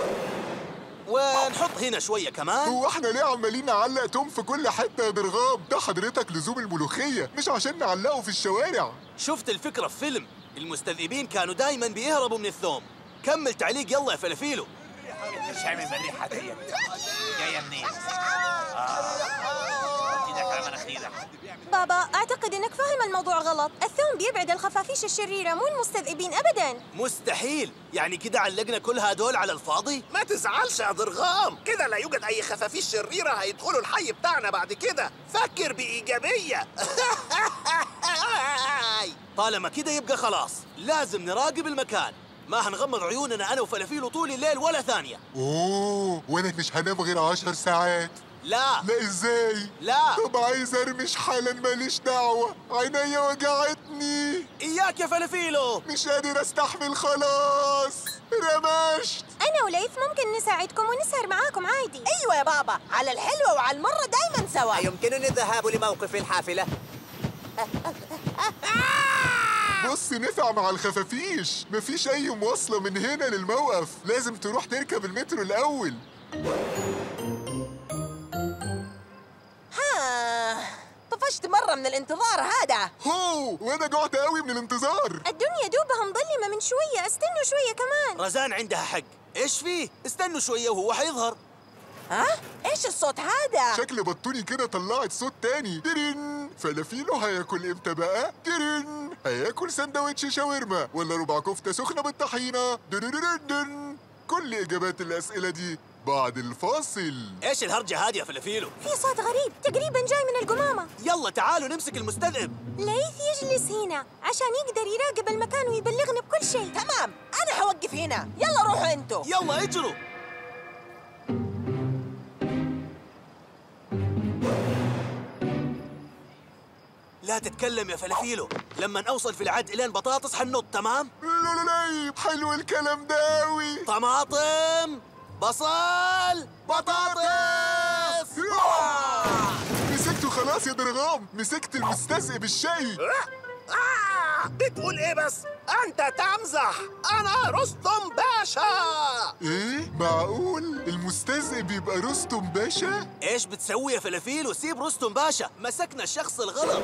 ونحط هنا شوية كمان. هو احنا ليه عمالين نعلق توم في كل حتة يا درغام؟ ده حضرتك لزوم الملوخية، مش عشان نعلقه في الشوارع. شفت الفكرة في فيلم، المستذئبين كانوا دايما بيهربوا من الثوم. كمل تعليق يلا يا فلافيلو. ايش عامل بالريحة دي؟ جاية منين؟ اه كده كلام مناخيرك. بابا أعتقد إنك فاهم الموضوع غلط. الثوم بيبعد الخفافيش الشريرة مو المستذئبين أبداً. مستحيل. يعني كده علقنا كل هدول على الفاضي؟ ما تزعلش يا ضرغام، كده لا يوجد أي خفافيش شريرة هيدخلوا الحي بتاعنا بعد كده. فكر بإيجابية. طالما كده يبقى خلاص لازم نراقب المكان، ما هنغمض عيوننا أنا وفلافيلو طول الليل ولا ثانية. اوه وانا مش هنام غير عشر ساعات. لا لا ازاي؟ لا. طب عايز ارمش حالا، ماليش دعوة، عينيا وجعتني. إياك يا فلافيلو. مش قادر استحمل خلاص، رمشت. أنا وليث ممكن نساعدكم ونسهر معاكم عادي. أيوة يا بابا، على الحلوة وعلى المرة دايما سوا. أيمكنني الذهاب لموقف الحافلة؟ بص نفع مع الخفافيش، مفيش أي مواصلة من هنا للموقف، لازم تروح تركب المترو الأول. ها طفشت مرة من الانتظار هذا. هو وأنا جعت قوي من الانتظار. الدنيا دوبها مظلمة من شوية، استنوا شوية كمان. رزان عندها حق. إيش فيه؟ استنوا شوية وهو حيظهر. ها؟ إيش الصوت هذا؟ شكل بطوني كده طلعت صوت تاني. ترن. فلافيلو هياكل امتى بقى؟ ترن. هياكل سندوتش شاورما ولا ربع كفتة سخنة بالطحينة؟ دررررن. كل إجابات الأسئلة دي بعد الفاصل. إيش الهرجة هادي يا فلافيلو؟ في صوت غريب تقريبا جاي من القمامة. يلا تعالوا نمسك المستذئب. ليث يجلس هنا عشان يقدر يراقب المكان ويبلغنا بكل شيء. تمام، أنا حوقف هنا. يلا روحوا أنتوا. يلا اجروا. لا تتكلم يا فلافيلو، لما اوصل في العد الين بطاطس حنط. تمام؟ لا لا لا حلو الكلام ده أوي. طماطم، بصل، بطاطس. مسكته خلاص يا درغام، مسكت المستذئب الشقي. آه بتقول إيه بس؟ أنت تمزح، أنا رستم باشا. إيه؟ معقول المستذئب يبقى رستم باشا؟ ايش بتسوي يا فلافيلو؟ سيب رستم باشا، مسكنا الشخص الغلط.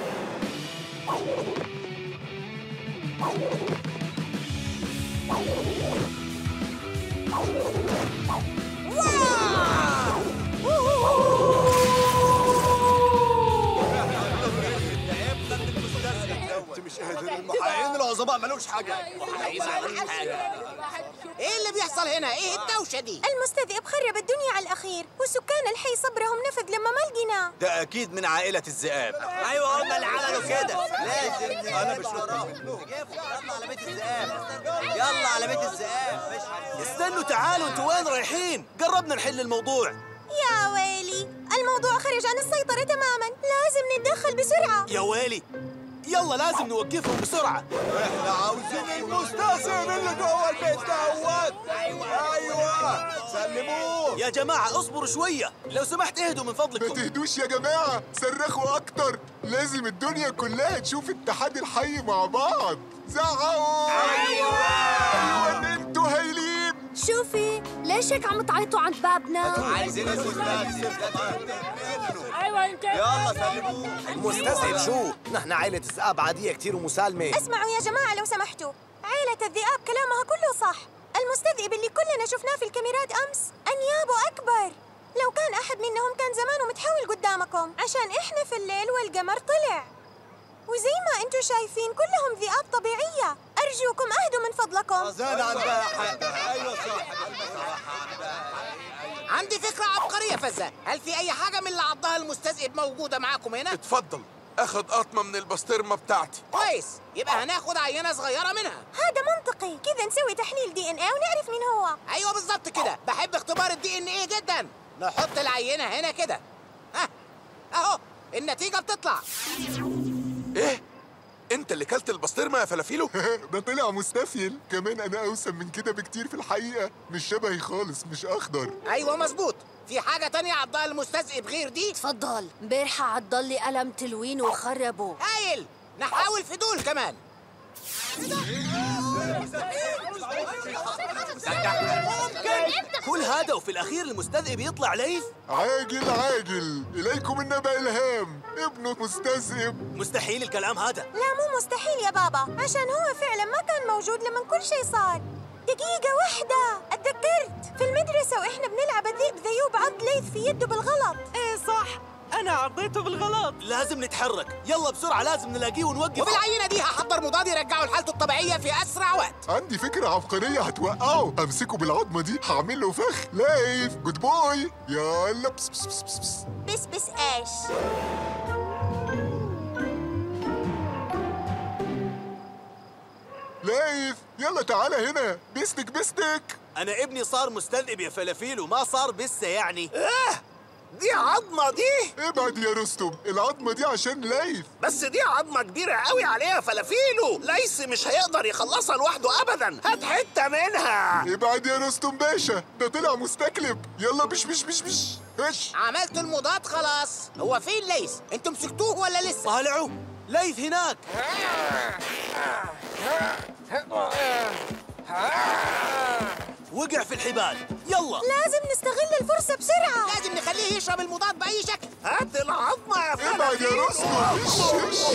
مش قادر، المحققين العظماء مالوش حاجة. إيه اللي بيحصل هنا؟ إيه الدوشة دي؟ المستذئب خرب الدنيا على الأخير، وسكان الحي صبرهم نفد لما ما لقيناه. ده أكيد من عائلة الذئاب. أيوة هم اللي عملوا كده. لازم أنا مش وراهم. يلا على بيت الذئاب، يلا على بيت الذئاب. استنوا تعالوا، انتوا وين رايحين؟ قربنا نحل الموضوع. يا ويلي، الموضوع خرج عن السيطرة تماما، لازم نتدخل بسرعة. يا ويلي، يلا لازم نوقفهم بسرعة. احنا عاوزين المستذئب اللي جوه البيت دوت. ايوه ايوه سلموه. يا جماعة اصبروا شوية، لو سمحت اهدوا من فضلكم. ما تهدوش يا جماعة، صرخوا أكتر، لازم الدنيا كلها تشوف اتحاد الحي مع بعض. زعقوا. أيوة أيوة انتوا هايلين. شوفي ليش هيك عم تعيطوا عند بابنا؟ عايزين المستذئب. ايوه انت. يلا سلموه. المستذئب شو؟ نحن عائلة الذئاب عادية كتير ومسالمة. اسمعوا يا جماعة لو سمحتوا، عائلة الذئاب كلامها كله صح. المستذئب اللي كلنا شفناه في الكاميرات أمس أنيابه أكبر. لو كان أحد منهم كان زمانه متحول قدامكم، عشان إحنا في الليل والقمر طلع. وزي ما انتم شايفين كلهم ذئاب طبيعية. أرجوكم أهدوا من فضلكم. زاد عندها حق. ايوه صح. عندي فكرة عبقرية فزة. هل في أي حاجة من اللي عضها المستذئب موجودة معاكم هنا؟ اتفضل، اخد قطمة من البسطرمة بتاعتي. كويس، يبقى هناخد عينة صغيرة منها. هذا منطقي، كذا نسوي تحليل دي ان ايه ونعرف مين هو. أيوة بالظبط كده، بحب اختبار الدي ان ايه جدا. نحط العينة هنا كده. ها أهو النتيجة بتطلع. ايه؟ انت اللي كلت البسطرمة يا فلافيلو؟ ده طلع مستفيل. كمان انا اوسم من كده بكتير في الحقيقة، مش شبهي خالص، مش اخضر. ايوه مظبوط. في حاجة تانية عضها المستذئب غير دي؟ تفضل. امبارحة عضلي قلم تلوين وخربه. هايل، نحاول في دول كمان. كل هذا وفي الأخير المستذئب يطلع ليث؟ عاجل عاجل، إليكم النبأ الهام، ابنه مستذئب. مستحيل الكلام هذا. لا مو مستحيل يا بابا، عشان هو فعلا ما كان موجود لما كل شيء صار. دقيقة واحدة، اتذكرت في المدرسة وإحنا بنلعب الذئب ذيوب عض ليث في يده بالغلط. إيه صح، أنا عضيته بالغلط. لازم نتحرك، يلا بسرعة لازم نلاقيه ونوقفه. وبالعينة دي هحضر مضاد يرجعه لحالته الطبيعية في أسرع وقت. عندي فكرة عبقرية هتوقعه. أمسكه بالعظمة دي هعمل له فخ. لايف جود بوي. يلا بس بس بس بس بس بس بس ايش؟ لايف يلا تعالى هنا. بستك بستك. أنا ابني صار مستذئب يا فلافيل وما صار بسه يعني. إيه دي عظمة دي؟ ابعد يا رستم، العظمة دي عشان لايف. بس دي عظمة كبيرة قوي عليها فلافيلو، ليس مش هيقدر يخلصها لوحده أبدا، هات حتة منها. ابعد يا رستم باشا، ده طلع مستكلب. يلا بش بش بش بش هش. عملت المضاد خلاص. هو فين ليس؟ انتوا مسكتوه ولا لسه؟ طالعوا ليث هناك. وقع في الحبال. يلا لازم نستغل الفرصة بسرعة. لازم نخليه يشرب المضاد بأي شكل. هات العظمة يا فلافيلو. ابعد يا رستم. هش هش.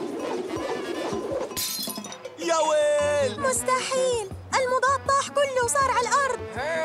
يا ويل، مستحيل، المضاد طاح كله وصار على الأرض.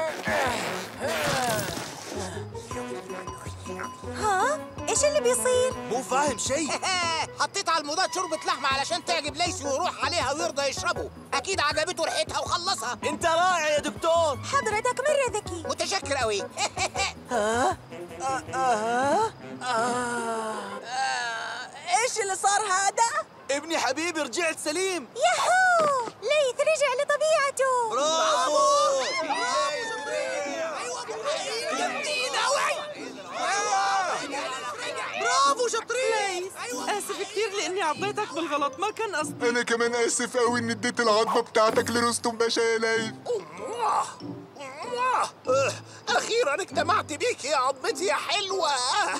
ها؟ إيش اللي بيصير؟ مو فاهم شيء. حطيت على المضاد شوربة لحمة علشان تعجب ليسي ويروح عليها ويرضى يشربه. أكيد عجبته ريحتها وخلصها. أنت رائع يا دكتور. حضرتك مرة ذكي. متشكر قوي. ها؟ آه آه آه. إيش اللي صار هذا؟ ابني حبيبي رجعت سليم. ياهو، ليث رجع لطبيعته. برافو. برافو شاطرين. آسف كثير لأني عضيتك بالغلط، ما كان قصدي. أنا كمان آسف أوي إني اديت العظمة بتاعتك لرستم باشا يا لايف. أخيرا اجتمعت بيك يا عظمتي يا حلوة.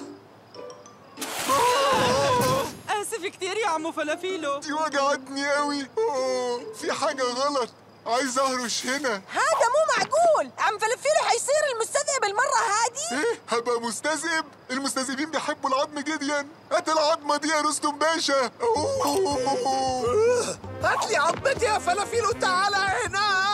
آسف كثير يا عمو فلافيلو. دي وجعتني أوي. أوه، في حاجة غلط. عايز أهرش هنا. هذا مو معقول. عم فلافيلو حيصير المستذئب المرة هادي؟ إيه؟ هبقى مستذئب؟ المستذئبين بيحبوا العظم جدا. هات العظمة دي يا رستم باشا. أوه. هات لي عظمتي يا فلافيلو، تعالى هنا.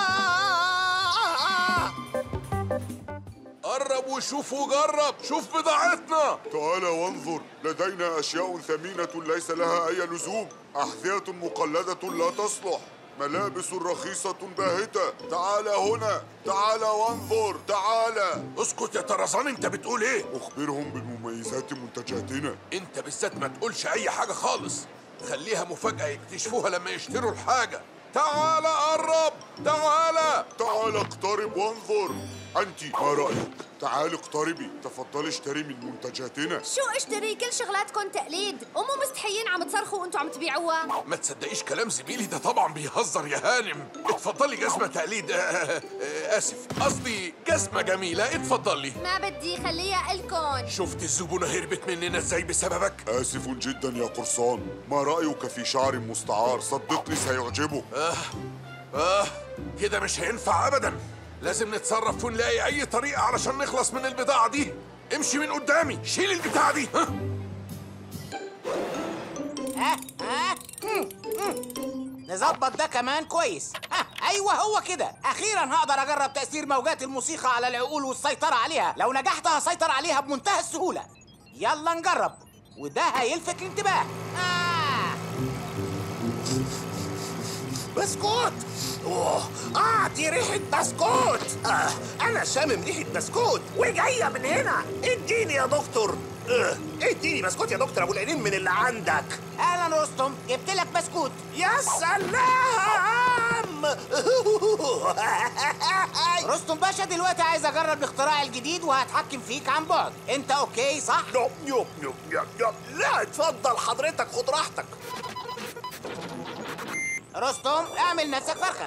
قرب وشوف وجرب، شوف بضاعتنا. تعال وانظر، لدينا أشياء ثمينة ليس لها أي لزوم، أحذية مقلدة لا تصلح، ملابس رخيصة باهتة. تعال هنا، تعال وانظر، تعال. اسكت يا طرزان، انت بتقول ايه؟ أخبرهم بمميزات منتجاتنا. انت بالذات ما تقولش أي حاجة خالص، خليها مفاجأة يكتشفوها لما يشتروا الحاجة. تعال قرب، تعال تعال اقترب وانظر. أنت ما رأيك؟ تعالي اقتربي، تفضلي اشتري من منتجاتنا. شو اشتري؟ كل شغلاتكم تقليد، ومو مستحيين عم تصرخوا وانتم عم تبيعوها. ما تصدقيش كلام زميلي ده، طبعا بيهزر يا هانم. اتفضلي جزمة تقليد. آه آه آه آسف، قصدي جزمة جميلة، اتفضلي. ما بدي، خليها إلكن. شفت الزبونة هربت مننا ازاي بسببك؟ آسف جدا يا قرصان، ما رأيك في شعر مستعار؟ صدقني سيعجبك. آه آه كده مش هينفع أبدا، لازم نتصرف ونلاقي أي طريقة علشان نخلص من البضاعة دي. امشي من قدامي، شيل البتاعة دي. ها ها ها نظبط ده كمان كويس. ها ايوه هو كده. اخيرا هقدر اجرب تاثير موجات الموسيقى على العقول والسيطره عليها. لو نجحت هسيطر عليها بمنتهى السهوله. يلا نجرب، وده هيلفت الانتباه. آه. بسكوت. اوه اه دي ريحة بسكوت. آه انا شامم ريحة بسكوت وجاية من هنا. اديني يا دكتور. آه. اديني بسكوت يا دكتور ابو العينين من اللي عندك. اهلا رستم، جبت لك بسكوت. يا سلام. رستم باشا دلوقتي عايز اجرب الاختراع الجديد وهتحكم فيك عن بعد. انت اوكي صح؟ يوب يوب يوب يوب يوب. لا اتفضل حضرتك، خد راحتك. رستم اعمل نفسك فرخة.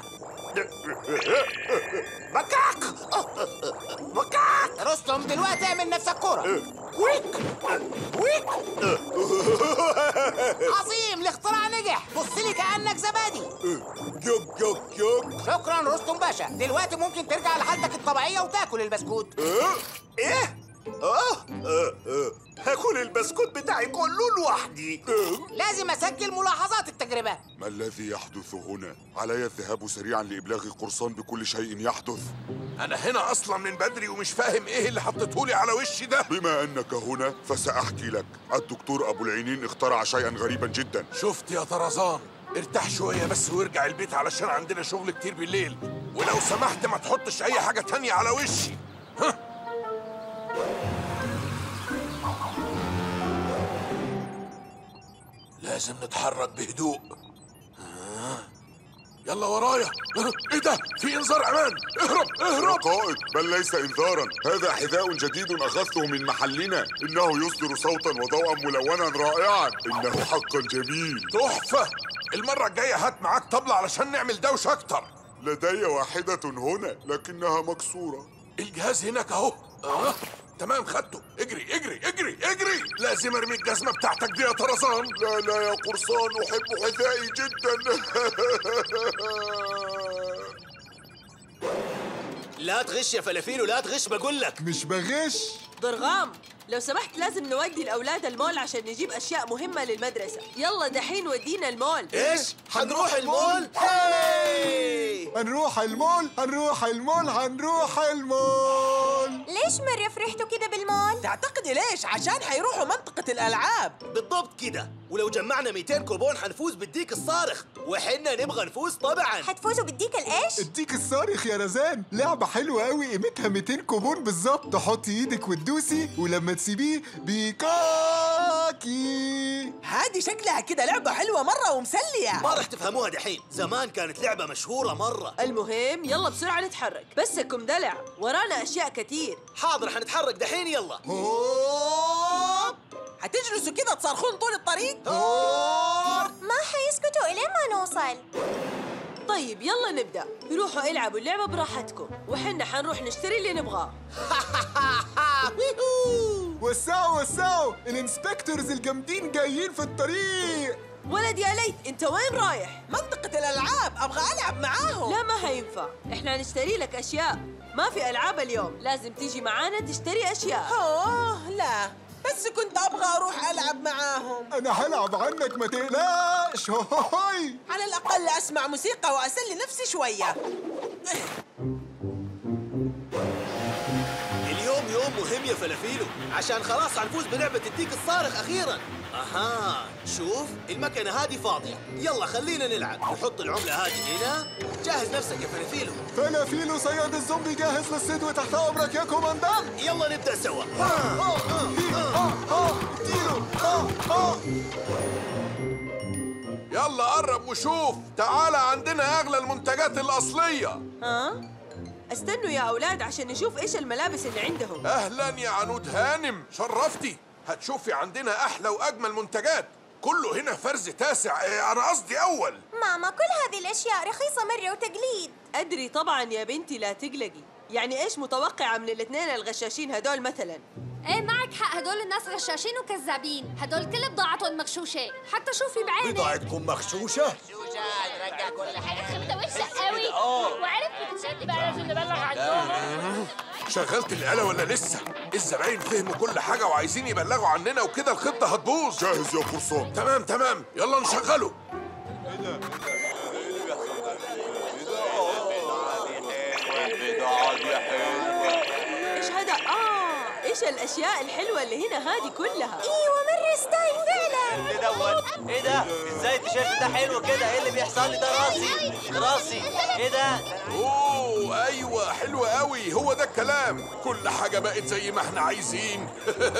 مكاك مكاك. رستم دلوقتي اعمل نفسك كورة. ويك ويك. عظيم، الاختراع نجح. بص لي كأنك زبادي. يوك يوك يوك. شكرا رستم باشا، دلوقتي ممكن ترجع لحالتك الطبيعية وتاكل البسكوت. ايه؟ اه اه اه هاكل البسكوت. البسكوت بتاعي كله لوحدي. لازم اسجل ملاحظات التجربة. ما الذي يحدث هنا؟ علي الذهاب سريعا لإبلاغ قرصان بكل شيء يحدث. أنا هنا أصلا من بدري ومش فاهم إيه اللي حطيتهولي على وشي ده. بما أنك هنا فسأحكي لك. الدكتور أبو العينين اخترع شيئا غريبا جدا. شفت يا طرزان؟ ارتاح شوية بس وارجع البيت علشان عندنا شغل كتير بالليل، ولو سمحت ما تحطش أي حاجة تانية على وشي. ها. لازم نتحرك بهدوء. آه. يلا ورايا. آه. ايه ده؟ في انذار امان. اهرب اهرب. قائد، بل ليس انذارا، هذا حذاء جديد اخذته من محلنا، انه يصدر صوتا وضوءا ملونا رائعا، انه حقا جميل. تحفة. المرة الجاية هات معاك طبلة علشان نعمل دوشة اكتر. لدي واحدة هنا لكنها مكسورة. الجهاز هناك اهو. اه تمام خدته. اجري اجري اجري اجري. لازم ارمي الجزمة بتاعتك دي يا طرزان. لا لا يا قرصان، احب حذائي جدا. لا تغش يا فلافيلو، لا تغش بقول لك. مش بغش. ضرغام، لو سمحت لازم نودي الأولاد المول عشان نجيب أشياء مهمة للمدرسة. يلا دحين ودينا المول. إيش؟ حنروح المول؟ هاي! هنروح المول هنروح المول هنروح المول. ليش مرة فرحتوا كده بالمول؟ تعتقدي ليش؟ عشان حيروحوا منطقة الألعاب. بالضبط كده، ولو جمعنا مئتين كوبون حنفوز بالديك الصارخ، وحنا نبغى نفوز طبعا. حتفوزوا بالديك الإيش؟ الديك الصارخ يا رزان، لعبة حلوة قوي قيمتها مئتين كوبون بالظبط. تحطي ايدك وتدوسي ولما تسيبيه بيكاكي. هذه شكلها كده لعبة حلوة مرة ومسلية. ما راح تفهموها دحين، زمان كانت لعبة مشهورة مرة. المهم يلا بسرعة نتحرك، بسكم دلع، ورانا أشياء كتير. حاضر حنتحرك دحين يلا. هتجلسوا كده تصرخون طول الطريق؟ ما حيسكتوا إلين ما نوصل. طيب يلا نبدأ. روحوا العبوا اللعبة براحتكم، وحنا حنروح نشتري اللي نبغاه. وسعوا وسعوا، الانسبكتورز الجامدين جايين في الطريق. ولد يا ليت، انت وين رايح؟ منطقة الألعاب، أبغى ألعب معاهم. لا ما هينفع، احنا هنشتري لك أشياء، ما في ألعاب اليوم، لازم تيجي معانا تشتري أشياء. أوه لا، بس كنت أبغى أروح ألعب معاهم. أنا هلعب عنك ما تقلقش. هوي على الأقل أسمع موسيقى وأسلي نفسي شوية. اليوم يوم مهم يا فلافيلو، عشان خلاص حنفوز بلعبة الديك الصارخ أخيراً. أها، شوف المكنة هذه فاضية، يلا خلينا نلعب. نحط العملة هذه هنا. جهز نفسك يا فلافيلو. فلافيلو صياد الزومبي جاهز للصيد وتحت أمرك يا كوماندان. يلا نبدأ سوا. يلا قرب وشوف. تعال عندنا أغلى المنتجات الأصلية. ها؟ استنوا يا أولاد عشان نشوف إيش الملابس اللي عندهم. أهلا يا عنود هانم، شرفتي. هتشوفي عندنا أحلى وأجمل منتجات. كله هنا فرز تاسع، إيه أنا قصدي أول. ماما كل هذه الأشياء رخيصة مرة وتقليد. أدري طبعا يا بنتي، لا تقلقي. يعني إيش متوقعة من الاثنين الغشاشين هدول مثلا؟ ايه معك حق، هدول الناس غشاشين وكذابين، هدول كل بضاعتهم مغشوشة، حتى شوفي بعينك. بضاعتكم مغشوشة؟ رجع كل حاجة. خبتها وحشة قوي وعرفت بتشد بقى لازم نبلغ عنهم. شغلت الآلة ولا لسه؟ الزباين فهموا كل حاجة وعايزين يبلغوا عننا وكده الخطة هتبوظ. جاهز يا قرصان. تمام تمام، يلا نشغله. إيش هذا؟ آه، إيش الأشياء الحلوة اللي هنا هذه كلها؟ ايوه مرة ستايل فعلا. ايه دوت؟ ايه ده؟ ازاي التيشيرت ده حلو كده؟ ايه اللي بيحصل لي؟ ده راسي راسي. ايه ده؟ اوه ايوه حلو قوي، هو ده الكلام. كل حاجة بقت زي ما احنا عايزين.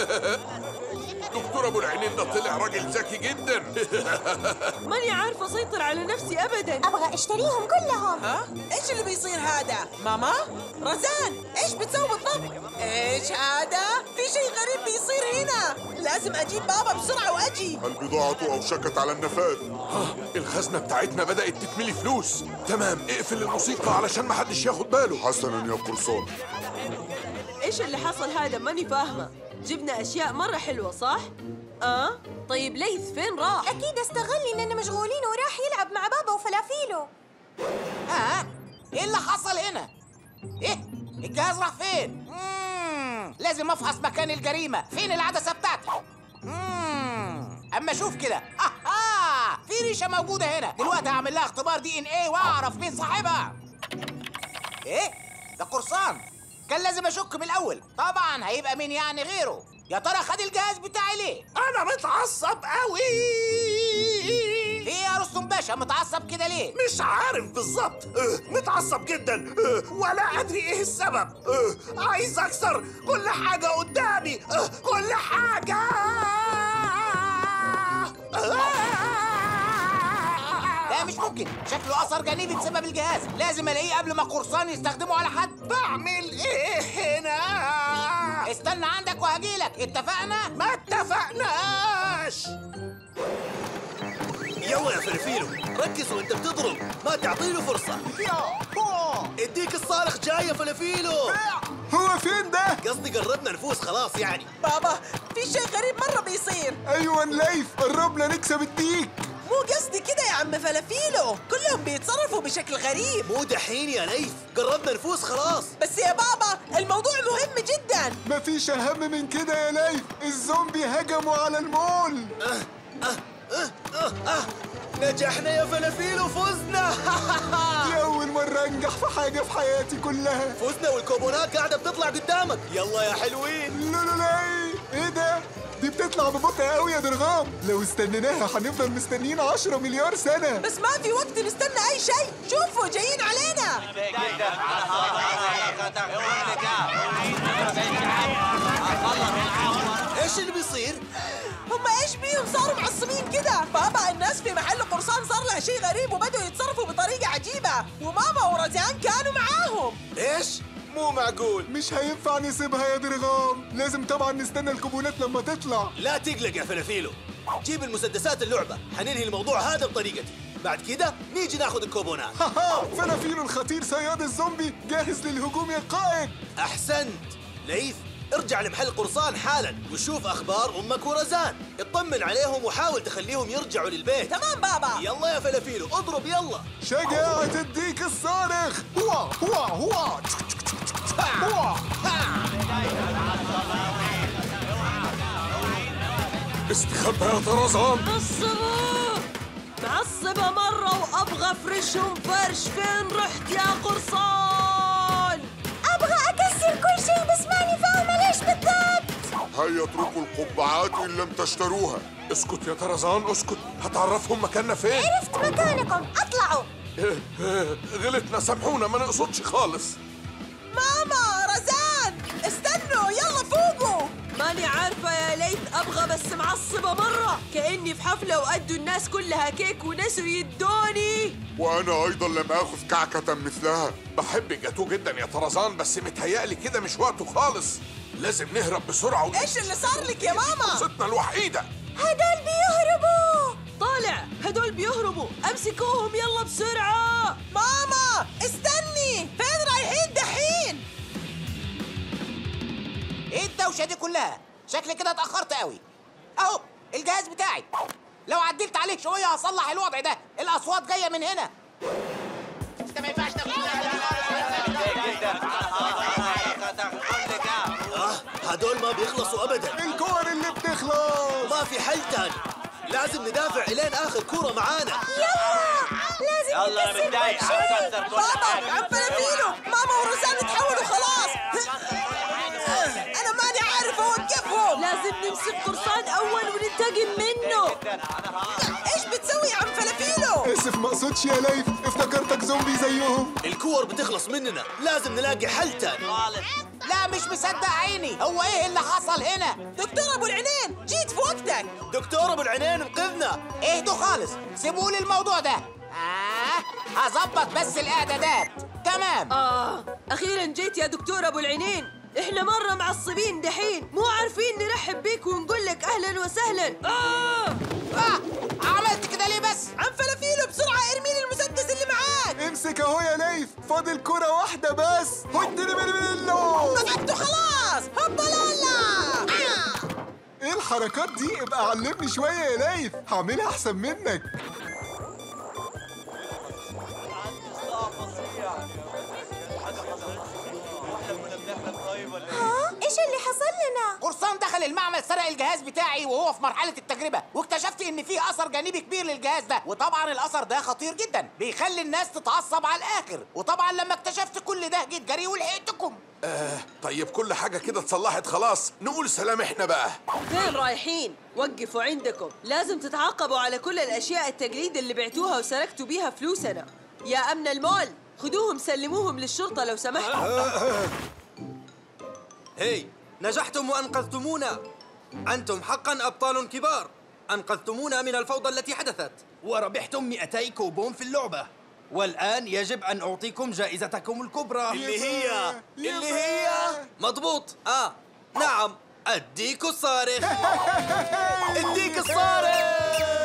دكتور ابو العينين ده طلع راجل ذكي جدا. ماني عارفة أسيطر على نفسي أبدا. أبغى أشتريهم كلهم. ها؟ إيش اللي بيصير هذا؟ ماما؟ رزان، إيش بتسوي بالضبط؟ إيش هذا؟ في شيء غريب بيصير هنا. لازم أجيب بابا بسرعة وأجي. البضاعة أوشكت على النفاذ. الخزنة بتاعتنا بدأت تتملي فلوس. تمام، اقفل الموسيقى علشان ما حدش ياخد باله. حسنا يا قرصان. إيش اللي حصل هذا؟ ماني فاهمة. جبنا أشياء مرة حلوة صح؟ آه؟ طيب ليث فين راح؟ أكيد استغل إننا مشغولين وراح يلعب مع بابا وفلافيلو. ها؟ ايه اللي حصل هنا؟ ايه؟ الجهاز راح فين؟ مم. لازم افحص مكان الجريمة. فين العدسة بتاعتي؟ مم. اما شوف كده، اها في ريشه موجوده هنا. دلوقتي هعمل لها اختبار دي ان ايه واعرف مين صاحبها. ايه ده قرصان؟ كان لازم اشك من الاول. طبعا هيبقى مين يعني غيره. يا ترى خد الجهاز بتاعي ليه؟ انا متعصب قوي. ايه يا رستم باشا متعصب كده ليه؟ مش عارف بالظبط. أه، متعصب جدا. أه، ولا ادري ايه السبب. أه، عايز اكسر كل حاجه قدامي. أه، كل حاجه. لا مش ممكن، شكله اثر جانبي بسبب الجهاز. لازم الاقيه قبل ما قرصان يستخدمه على حد. بعمل ايه هنا؟ استنى عندك وهجيلك. اتفقنا؟ ما اتفقناش. يلا يا فلفيلو ركز وانت بتضرب، ما تعطيله فرصة. اديك الصارخ جاي يا فلفيلو. هو فين ده؟ قصدي قربنا نفوز خلاص يعني. بابا في شيء غريب مرة بيصير. ايوه ليف، قربنا نكسب الديك. مو قصدي كده يا عم فلافيلو، كلهم بيتصرفوا بشكل غريب. مو دحين يا ليف، قربنا نفوز خلاص. بس يا بابا الموضوع مهم جدا. مفيش اهم من كده يا ليف، الزومبي هجموا على المول. أه أه أه أه أه. نجحنا يا فلافيلو، فزنا. دي أول مرة أنجح في حاجة في حياتي كلها. فزنا والكوبونات قاعدة بتطلع قدامك. يلا يا حلوين. لا لا لا إيه ده؟ دي بتطلع ببطء قوي يا درغام. لو استنيناها هنفضل مستنيين عشرة مليار سنة. بس ما في وقت نستنى أي شيء، شوفوا جايين علينا. ايش اللي بيصير؟ هم ايش بيهم صاروا معصبين كده؟ بابا الناس في محل قرصان صار لها شيء غريب وبدوا يتصرفوا بطريقة عجيبة، وماما ورزان كانوا معاهم. ايش؟ مو معقول. مش هينفع نسيبها يا درغام، لازم طبعا نستنى الكوبونات لما تطلع. لا تقلق يا فلافيلو، جيب المسدسات اللعبة، حننهي الموضوع هذا بطريقتي. بعد كده نيجي ناخذ الكوبونات. هاها فلافيلو الخطير صياد الزومبي جاهز للهجوم يا قائد. احسنت. ليف ارجع لمحل قرصان حالا وشوف اخبار امك ورزان، اطمن عليهم وحاول تخليهم يرجعوا للبيت. تمام بابا. يلا يا فلافيلو اضرب يلا. شجاعة الديك الصارخ. هو هو هو هو. استخبى يا طرزان. الصبر معصبة مرة وأبغى أفرشهم فرش. فين رحت يا قرصان؟ أبغى أكسر كل شيء بس ماني فاهمة ليش بالضبط. هيا اتركوا القبعات إن لم تشتروها. اسكت يا طرزان اسكت، هتعرفهم مكاننا فين. عرفت مكانكم، اطلعوا. غلطنا سامحونا، ما نقصدش خالص. ماما رزان استنوا يلا فوقوا. ماني عارفة يا ليت، أبغى بس معصبة مرة، كأني في حفلة وأدوا الناس كلها كيك ونسوا يدوني. وأنا أيضا لم آخذ كعكة مثلها. بحب الجاتو جدا يا طرزان، بس متهيألي كده مش وقته خالص. لازم نهرب بسرعة و... إيش اللي صار لك يا ماما؟ فرصتنا الوحيدة. هدول بيهربوا. طالع هدول بيهربوا، أمسكوهم يلا بسرعة. ماما استني، فين رايحين دحين؟ ايه الدوشه دي كلها؟ شكلي كده اتاخرت قوي. اهو الجهاز بتاعي، لو عدلت عليه شويه هصلح الوضع ده. الاصوات جايه من هنا. انت ما ينفعش تاخد اه هدول ما بيخلصوا ابدا. الكور اللي بتخلص. ما في حل تاني، لازم ندافع الين اخر كوره معانا. يلا لازم يلا انا متضايق، عاوز اكسر كل حاجه. بابا عم فلافيلو، ماما ورزان تحولوا خلاص. انا ماني عارف اوقفهم. لازم نمسك قرصان اول وننتقم منه. ايش بتسوي يا عم فلافيلو؟ اسف ما اقصدش يا ليف، افتكرتك زومبي زيهم. الكور بتخلص مننا، لازم نلاقي حل تاني. لا مش مصدق عيني، هو ايه اللي حصل هنا؟ دكتور ابو العينين جيت في وقتك. دكتور ابو العينين انقذنا. اهدوا خالص، سيبوا لي الموضوع ده. آه هظبط بس الاعدادات. تمام. اه اخيرا جيت يا دكتور ابو العينين. احنا مرة معصبين دحين، مو عارفين نرحب بيك ونقول لك اهلا وسهلا. اه اه عملت كده ليه بس؟ عم فلافيلو بسرعة ارمي لي المسدس اللي معاك. امسك اهو يا ليف، فاضل كرة واحدة بس. هدني بالله. مسكته خلاص. هوبا لالا. ايه الحركات دي؟ ابقى علمني شوية يا ليف، هعملها احسن منك. ها؟ ايش اللي حصل لنا؟ قرصان دخل المعمل سرق الجهاز بتاعي وهو في مرحلة التجربة، واكتشفت إن فيه أثر جانبي كبير للجهاز ده، وطبعا الأثر ده خطير جدا، بيخلي الناس تتعصب على الآخر، وطبعا لما اكتشفت كل ده جيت جري ولحقتكم. آه طيب كل حاجة كده اتصلحت خلاص، نقول سلام احنا بقى. فين رايحين؟ وقفوا عندكم، لازم تتعاقبوا على كل الأشياء التقليد اللي بعتوها وسرقتوا بيها فلوسنا. يا أمن المول، خدوهم سلموهم للشرطة لو سمحتوا. هي، نجحتم وأنقذتمونا. أنتم حقاً أبطال كبار. أنقذتمونا من الفوضى التي حدثت، وربحتم مئتي كوبون في اللعبة. والآن يجب أن أعطيكم جائزتكم الكبرى اللي هي اللي هي مضبوط. آه نعم، أديك الصارخ. اديك الصارخ.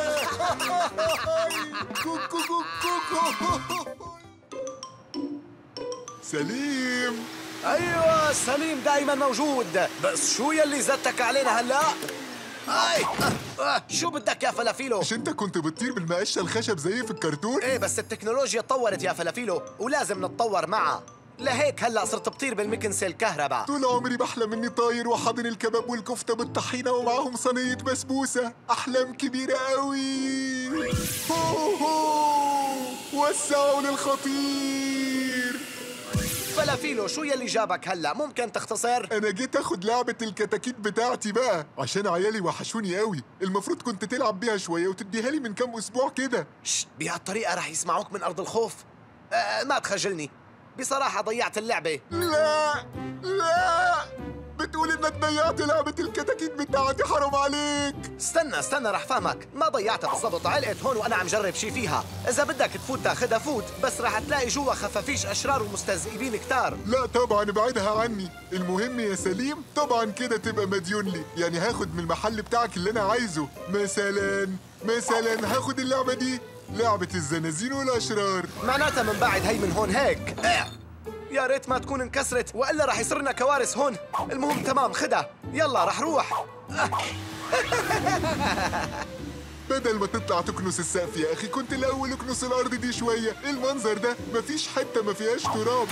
سليم. ايوه سليم دايما موجود، بس شو يلي زتك علينا هلا؟ اي آه. شو بدك يا فلافيلو؟ مش انت كنت بتطير بالمقشه الخشب زي في الكرتون؟ ايه بس التكنولوجيا اتطورت يا فلافيلو ولازم نتطور معها، لهيك هلا صرت بطير بالمكنسه الكهرباء. طول عمري بحلم اني طاير وحاضن الكباب والكفته بالطحينه ومعاهم صينيه بسبوسه، احلام كبيره قوي. هو هو وسعوا للخطير. فلافيلو شو يلي جابك هلا؟ ممكن تختصر؟ انا جيت اخد لعبه الكتاكيت بتاعتي بقى عشان عيالي وحشوني قوي، المفروض كنت تلعب بيها شويه وتديها لي من كام اسبوع كده. شت، بهالطريقه رح يسمعوك من ارض الخوف. آه ما تخجلني، بصراحه ضيعت اللعبه. لا لا، بتقول انك ضيعت لعبه الكتاكيت بتاعتي، حرام عليك. استنى استنى رح فهمك، ما ضيعتها بالضبط، علقت هون وانا عم جرب شي فيها، اذا بدك تفوت تاخدها فوت، بس رح تلاقي جوا خفافيش اشرار ومستذئبين كتار. لا طبعا ابعدها عني. المهم يا سليم طبعا كده تبقى مديون لي، يعني هاخد من المحل بتاعك اللي انا عايزه. مثلا مثلا هاخد اللعبه دي، لعبه الزنازين والاشرار. معناتها من بعد هي من هون هيك. يا ريت ما تكون انكسرت والا رح يصير لنا كوارث هون. المهم تمام خدها، يلا رح روح. بدل ما تطلع تكنس السقف يا اخي كنت الاول اكنس الارض دي شويه. ايه المنظر ده؟ مفيش حته ما فيهاش تراب.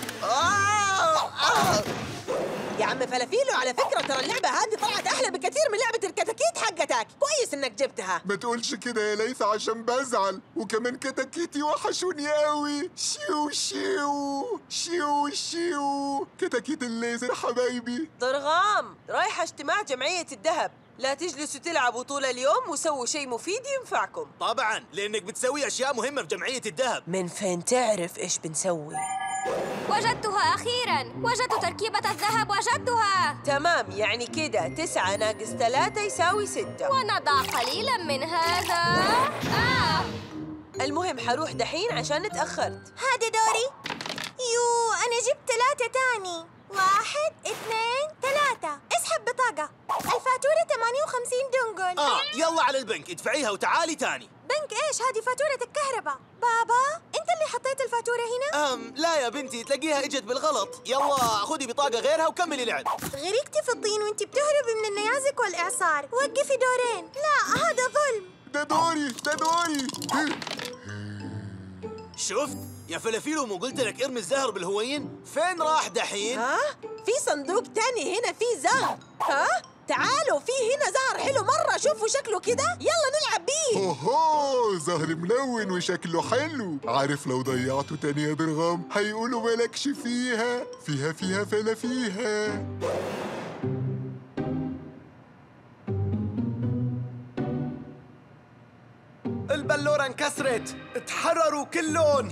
يا عم فلافيلو على فكرة ترى اللعبة هذه طلعت أحلى بكثير من لعبة الكتاكيت حقتك، كويس إنك جبتها. ما تقولش كده يا ليث عشان بزعل، وكمان كتاكيتي وحشوني قوي. شيو شيو شيو شيو كتاكيت الليزر حبايبي. ضرغام، رايحة اجتماع جمعية الذهب، لا تجلسوا تلعبوا طول اليوم وسووا شيء مفيد ينفعكم. طبعا لانك بتسوي اشياء مهمه في جمعيه الذهب. من فين تعرف ايش بنسوي؟ وجدتها أخيراً، وجدت تركيبة الذهب، وجدتها. تمام، يعني كده تسعة ناقص ثلاثة يساوي ستة، ونضع قليلاً من هذا. آه. المهم حروح دحين عشان اتأخرت. هذا دوري. يو أنا جبت ثلاثة تاني. واحد اثنين ثلاثة. اسحب بطاقة. الفاتورة ثمانية وخمسين دنجل. اه يلا على البنك ادفعيها وتعالي تاني. بنك ايش؟ هذه فاتورة الكهرباء. بابا انت اللي حطيت الفاتورة هنا؟ أم لا يا بنتي، تلاقيها اجت بالغلط. يلا خذي بطاقة غيرها وكملي لعب. غرقتي في الطين وانت بتهربي من النيازك والإعصار. وقفي دورين. لا هذا ظلم. ده دوري ده دوري. شفت يا فلافيلو، مو قلت لك ارمي الزهر بالهوين؟ فين راح دحين؟ ها؟ في صندوق تاني هنا فيه زهر. ها؟ تعالوا في هنا زهر حلو مرة، شوفوا شكله كده، يلا نلعب بيه. اوهو زهر ملون وشكله حلو. عارف لو ضيعته تاني يا درغام هيقولوا مالكش فيها فيها فيها فلا فيها. البلورة انكسرت، اتحرروا كلهم.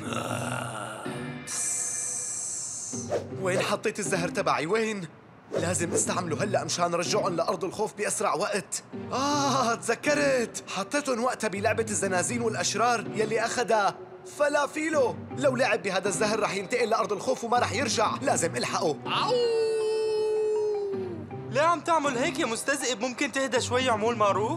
وين حطيت الزهر تبعي؟ وين؟ لازم استعمله هلا مشان رجعهم لأرض الخوف بأسرع وقت. آه تذكرت، حطيتهم وقتها بلعبة الزنازين والأشرار يلي أخدها فلافيلو. لو لعب بهذا الزهر رح ينتقل لأرض الخوف وما رح يرجع، لازم الحقه. ليه عم تعمل هيك يا مستذئب؟ ممكن تهدى شوي عمول معروف؟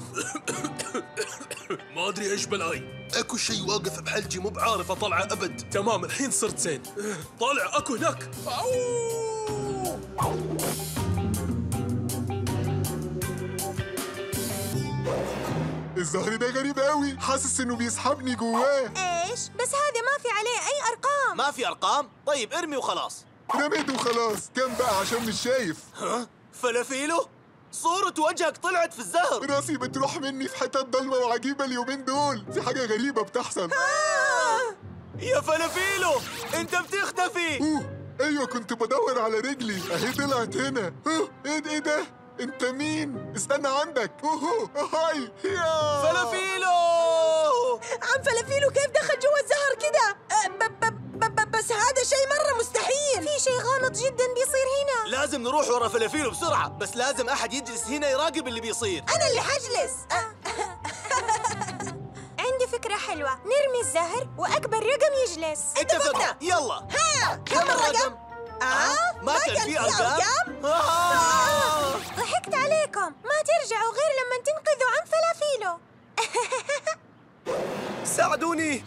ما ادري ايش بلاي، اكو شيء واقف بحلجي مو بعارف اطلعه ابد. تمام الحين صرت زين. طالع اكو هناك. الزهر ده غريب قوي، حاسس انه بيسحبني جواه. ايش؟ بس هذا ما في عليه اي ارقام. ما في ارقام؟ طيب ارمي وخلاص. رميت وخلاص. كم بقى عشان مش شايف؟ ها؟ فلافيلو؟ صورة وجهك طلعت في الزهر. راسي بتروح مني في حتت ضلمة وعجيبة اليومين دول، في حاجة غريبة بتحصل. يا فلافيلو انت بتختفي. اوه ايوه كنت بدور على رجلي اهي طلعت هنا. اوه ايه ده ايه ده؟ انت مين؟ استنى عندك. اوه هاي يا فلافيلو. عم فلافيلو كيف دخل جوا الزهر كده؟ بس هذا شيء مرة مستحيل. في شيء غلط جدا بيصير هنا. لازم نروح ورا فلافيلو بسرعة، بس لازم أحد يجلس هنا يراقب اللي بيصير. أنا اللي حجلس. عندي فكرة حلوة، نرمي الزهر وأكبر رقم يجلس. اتفقنا. يلا. ها كم الرقم؟ آه ما كان في أرقام؟ آه. ضحكت عليكم، ما ترجعوا غير لما تنقذوا عم فلافيلو. ساعدوني.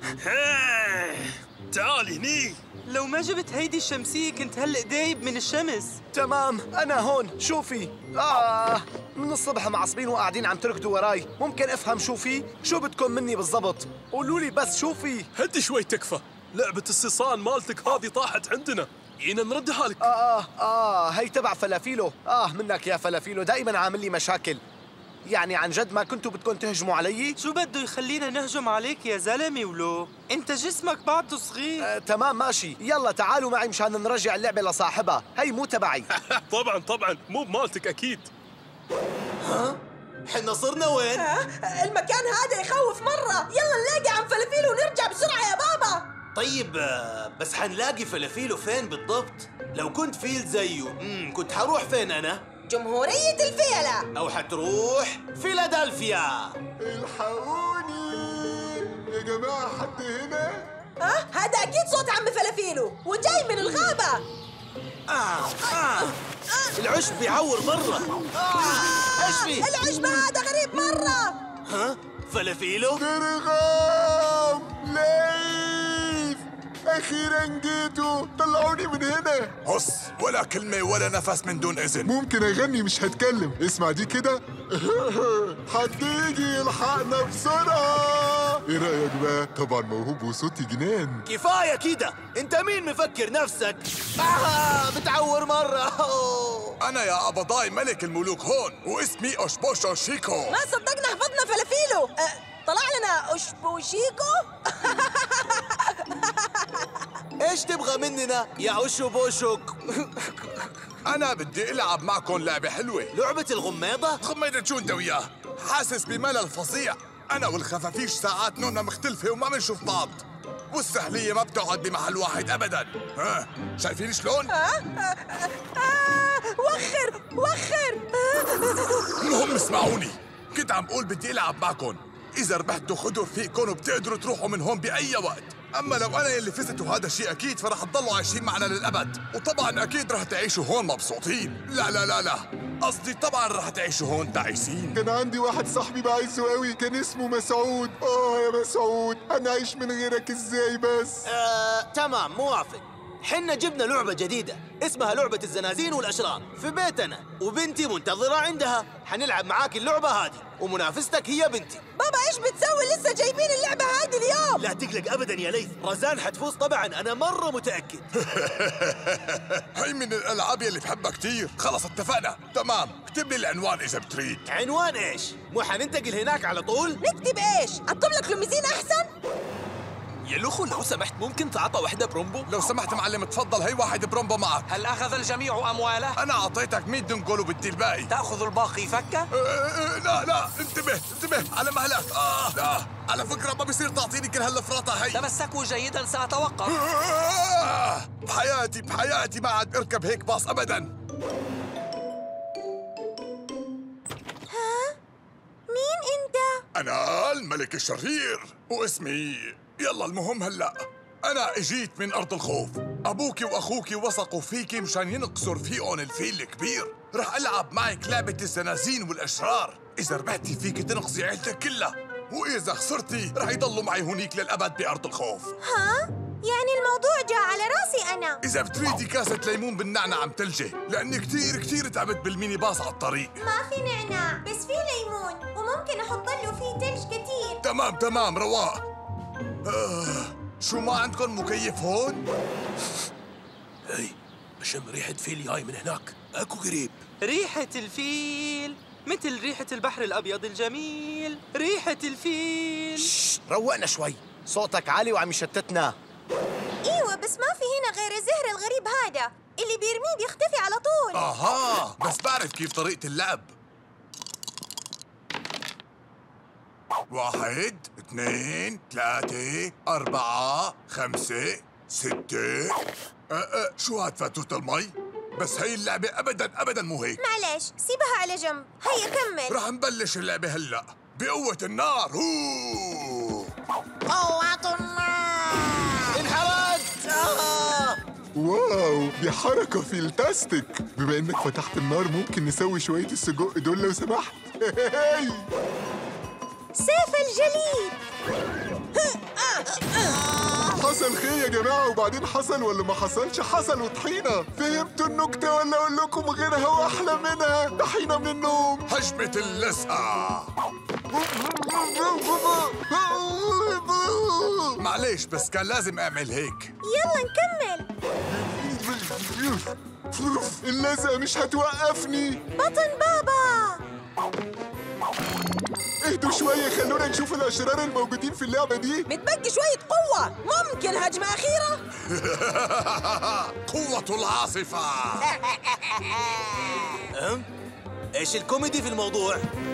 تعالي هني. لو ما جبت هيدي الشمسية كنت هلأ دايب من الشمس. تمام أنا هون. شوفي آه من الصبح معصبين وقاعدين عم تركضوا وراي. ممكن أفهم شو في؟ شو بدكم مني بالضبط؟ قولوا لي بس شو في؟ هدي شوي تكفى. لعبة الصيصان مالتك هذه طاحت عندنا، جينا نردها لك. آه آه آه هي تبع فلافيلو. آه منك يا فلافيلو، دائما عامل لي مشاكل. يعني عن جد ما كنتوا بدكم تهجموا علي؟ شو بده يخلينا نهجم عليك يا زلمة ولو؟ انت جسمك بعده صغير. آه، تمام ماشي، يلا تعالوا معي مشان نرجع اللعبة لصاحبها، هي مو تبعي. طبعا طبعا مو بمالتك اكيد. ها؟ حنا صرنا وين؟ آه، المكان هذا يخوف مرة، يلا نلاقي عم فلافيلو ونرجع بسرعة يا بابا. طيب بس حنلاقي فلافيلو فين بالضبط؟ لو كنت فيل زيه امم كنت حروح فين انا؟ جمهورية الفيلة. او حتروح فيلادلفيا. الحقوني يا جماعة، حد هنا؟ ها؟ هذا أكيد صوت عم فلافيلو وجاي من الغابة. آه آه العشب بيعور مرة. آه ايش في؟ العشب هذا غريب مرة. ها؟ فلافيلو؟ درغام ليث أخيراً جيتوا، طلعوني من هنا. هص ولا كلمة ولا نفس من دون إذن. ممكن أغني مش هتكلم. اسمع دي كده. حد يجي يلحقنا بسرعة. إيه رأيك بقى؟ طبعاً موهوب وصوتي جنان. كفاية كده، أنت مين مفكر نفسك؟ آه بتعور مرة. أنا يا أبضاي ملك الملوك هون، واسمي أشبوشو شيكو. ما صدقنا حفظنا فلافيلو. أه طلع لنا أشبوشيكو. ايش تبغى مننا يا أشو بوشك؟ أنا بدي ألعب معكم لعبة حلوة. لعبة الغميضة؟ غميضة شو أنت وياه؟ حاسس بملل فظيع. أنا والخفافيش ساعات نومنا مختلفة وما بنشوف بعض، والسحلية ما بتقعد بمحل واحد أبداً. ها شايفين شلون؟ وخر وخر. المهم اسمعوني، كنت عم بقول بدي ألعب معكم. إذا ربحتوا خدوا رفيقكم وبتقدروا تروحوا من هون بأي وقت. أما لو أنا اللي فزت وهذا الشيء أكيد، فرح تضلوا عايشين معنا للأبد، وطبعاً أكيد رح تعيشوا هون مبسوطين. لا لا لا لا قصدي طبعاً رح تعيشوا هون تعيسين. كان عندي واحد صاحبي بعزه قوي، كان اسمه مسعود. آه يا مسعود، هنعيش من غيرك إزاي بس؟ آه، تمام موافق. حنا جبنا لعبة جديدة اسمها لعبة الزنازين والأشرار في بيتنا، وبنتي منتظرة عندها. حنلعب معاك اللعبة هذه، ومنافستك هي بنتي. بابا ايش بتسوي؟ لسه جايبين اللعبة هذه اليوم. لا تقلق أبدا يا ليث، رزان حتفوز طبعا، أنا مرة متأكد. هي من الألعاب اللي بحبها كتير. خلص اتفقنا. تمام، اكتب لي العنوان إذا بتريد. عنوان إيش؟ مو حننتقل هناك على طول؟ نكتب إيش؟ أطلب لك لوميزين أحسن؟ يا لوخو لو سمحت ممكن تعطى وحدة برومبو؟ لو سمحت معلم تفضل، هي واحد برومبو معك. هل أخذ الجميع أمواله؟ أنا أعطيتك مية دنقل وبدي الباقي. تأخذ الباقي فكة؟ أه أه لا لا انتبه انتبه على مهلك. آه لا على فكرة ما بصير تعطيني كل هالفرطة هي. تمسكوا جيدا سأتوقف. آه بحياتي بحياتي ما عاد اركب هيك باص أبدا. ها؟ مين أنت؟ أنا الملك الشرير واسمي، يلا المهم هلأ أنا اجيت من أرض الخوف. أبوكي وأخوكي وثقوا فيكي مشان ينقصوا رفيقهم الفيل الكبير. رح ألعب معك لعبة الزنازين والأشرار. إذا ربحتي فيكي تنقصي عيلتك كلها، وإذا خسرتي رح يضلوا معي هونيك للأبد بأرض الخوف. ها؟ يعني الموضوع جاء على راسي أنا. إذا بتريدي كاسة ليمون بالنعنع متلجة، لأني كتير كتير تعبت بالميني باص على الطريق. ما في نعناع بس في ليمون، وممكن أحط له فيه تلج كتير. تمام تمام رواق. آه شو ما عندكم مكيف هون؟ هي بشم ريحة فيل جاي من هناك، اكو قريب. ريحة الفيل مثل ريحة البحر الأبيض الجميل. ريحة الفيل. شش، روقنا شوي، صوتك عالي وعم يشتتنا. ايوه بس ما في هنا غير الزهر الغريب هذا اللي بيرميه بيختفي على طول. اها، بس بعرف كيف طريقة اللعب. واحد، اثنين، ثلاثة، أربعة، خمسة، ستة. أه أه شو هاد فاتورة المي؟ بس هي اللعبة أبداً أبداً مو هيك. معلش سيبها على جنب، هيا كمل. رح نبلش اللعبة هلأ بقوة النار. هو قوة النار. انحرقت. آه. واو، دي حركة فيلتاستيك. بما انك فتحت النار ممكن نسوي شوية السجق دول لو سمحت. سيف الجليد. حصل خير يا جماعة، وبعدين حصل ولا ما حصلش؟ حصل وطحينة. فهمتوا النكتة ولا أقول لكم غيرها وأحلى منها؟ طحينة من النوم. هجمة اللسعة. معليش بس كان لازم أعمل هيك. يلا نكمل. اللزقة مش هتوقفني. بطن بابا. اهدوا شوية، خلونا نشوف الأشرار الموجودين في اللعبة دي. متبقي شوية قوة، ممكن هجمة أخيرة؟ قوة العاصفة. أم؟ ايش الكوميدي في الموضوع؟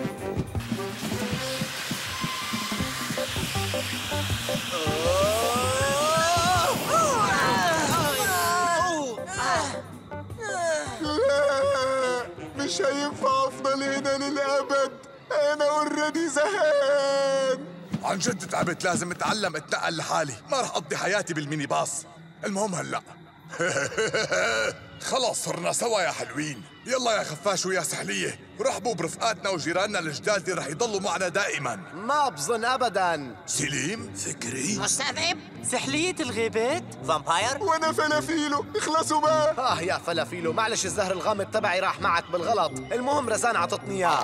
لا، مش هينفع أفضل هنا للأبد. أنا اوريدي زهقان. عن جد تعبت، لازم اتعلم اتنقل لحالي، ما رح اقضي حياتي بالميني باص. المهم هلا خلاص صرنا سوا يا حلوين. يلا يا خفاش ويا سحلية، رحبوا برفقاتنا وجيراننا الجداد اللي رح يضلوا معنا دائما. ما بظن ابدا. سليم، فكري، مستذئب، سحلية الغيبات، فامباير، وانا فلافيلو. اخلصوا بقى. اه يا فلافيلو، معلش الزهر الغامض تبعي راح معك بالغلط. المهم رزان عطتني اياه.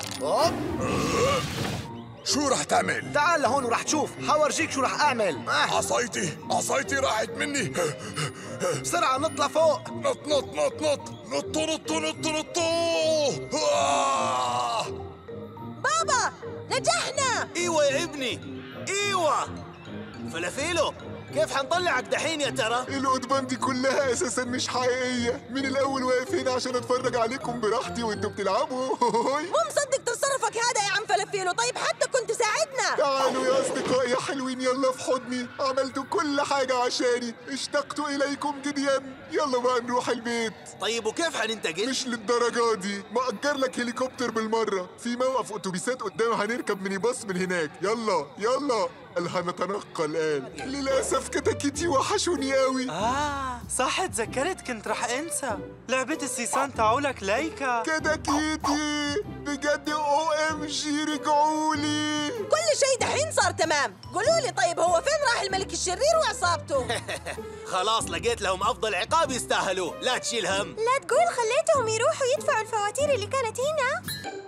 شو رح تعمل؟ تعال لهون ورح تشوف، حورجيك شو رح اعمل. عصايتي عصايتي راحت مني. بسرعة نط لفوق. نط نط نط نط نطوا نطوا نطوا نطوا. آه. بابا نجحنا. ايوه يا ابني، ايوه. فلافيلو، كيف حنطلعك دحين يا ترى؟ القضبان دي كلها اساسا مش حقيقيه. من الاول واقف هنا عشان اتفرج عليكم براحتي وانتوا بتلعبوا. مو مصدق تصرفك هذا يا عم فلافيلو. طيب حتى كنت ساعدنا. تعالوا يا اصدقائي يا حلوين، يلا في حضني. عملتوا كل حاجه عشاني، اشتقت اليكم جدا. يلا بقى نروح البيت. طيب وكيف حننتقل؟ مش للدرجه دي، مأجر لك هليكوبتر بالمره. في موقف اتوبيسات قدام، هنركب ميني باص من هناك. يلا يلا هنتنقل الآن. للأسف كتاكيتي وحشوني قوي. آه صح، تذكرت كنت رح أنسى. لعبة السيسان تعولك لايكا. كتاكيتي بجد او ام جي، رجعولي. كل شيء دحين صار تمام. قولوا لي طيب، هو فين راح الملك الشرير وعصابته؟ خلاص لقيت لهم أفضل عقاب يستاهلوه، لا تشيل هم. لا تقول خليتهم يروحوا يدفعوا الفواتير اللي كانت هنا.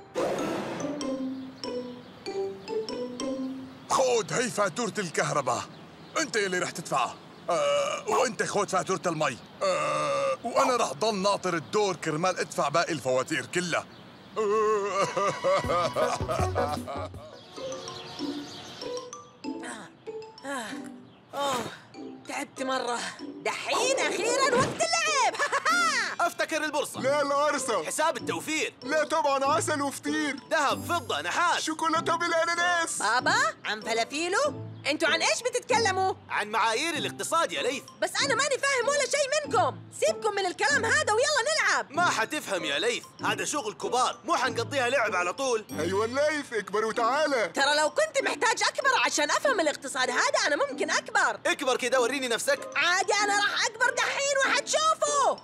خود هي فاتورة الكهرباء، انت اللي رح تدفعها. أه وانت خود فاتورة المي. أه وانا رح ضل ناطر الدور كرمال ادفع باقي الفواتير كلها. أوه تعبت مرة. دحين أخيراً وقت اللعب. افتكر البورصة. لا القرصة. حساب التوفير. لا طبعا، عسل وفطير. ذهب، فضة، نحاس. شوكولاتة بالأناناس. بابا عم فلافيلو، انتوا عن ايش بتتكلموا؟ عن معايير الاقتصاد يا ليث. بس أنا ماني فاهم ولا شيء منكم. سيبكم من الكلام هذا ويلا نلعب. ما حتفهم يا ليث، هذا شغل كبار، مو حنقضيها لعب على طول. أيوة ليث، اكبر وتعالى. ترى لو كنت محتاج أكبر عشان أفهم الاقتصاد هذا أنا ممكن أكبر. اكبر كده وريني نفسك. عادي، أنا راح أكبر دحين وحتشوفوا.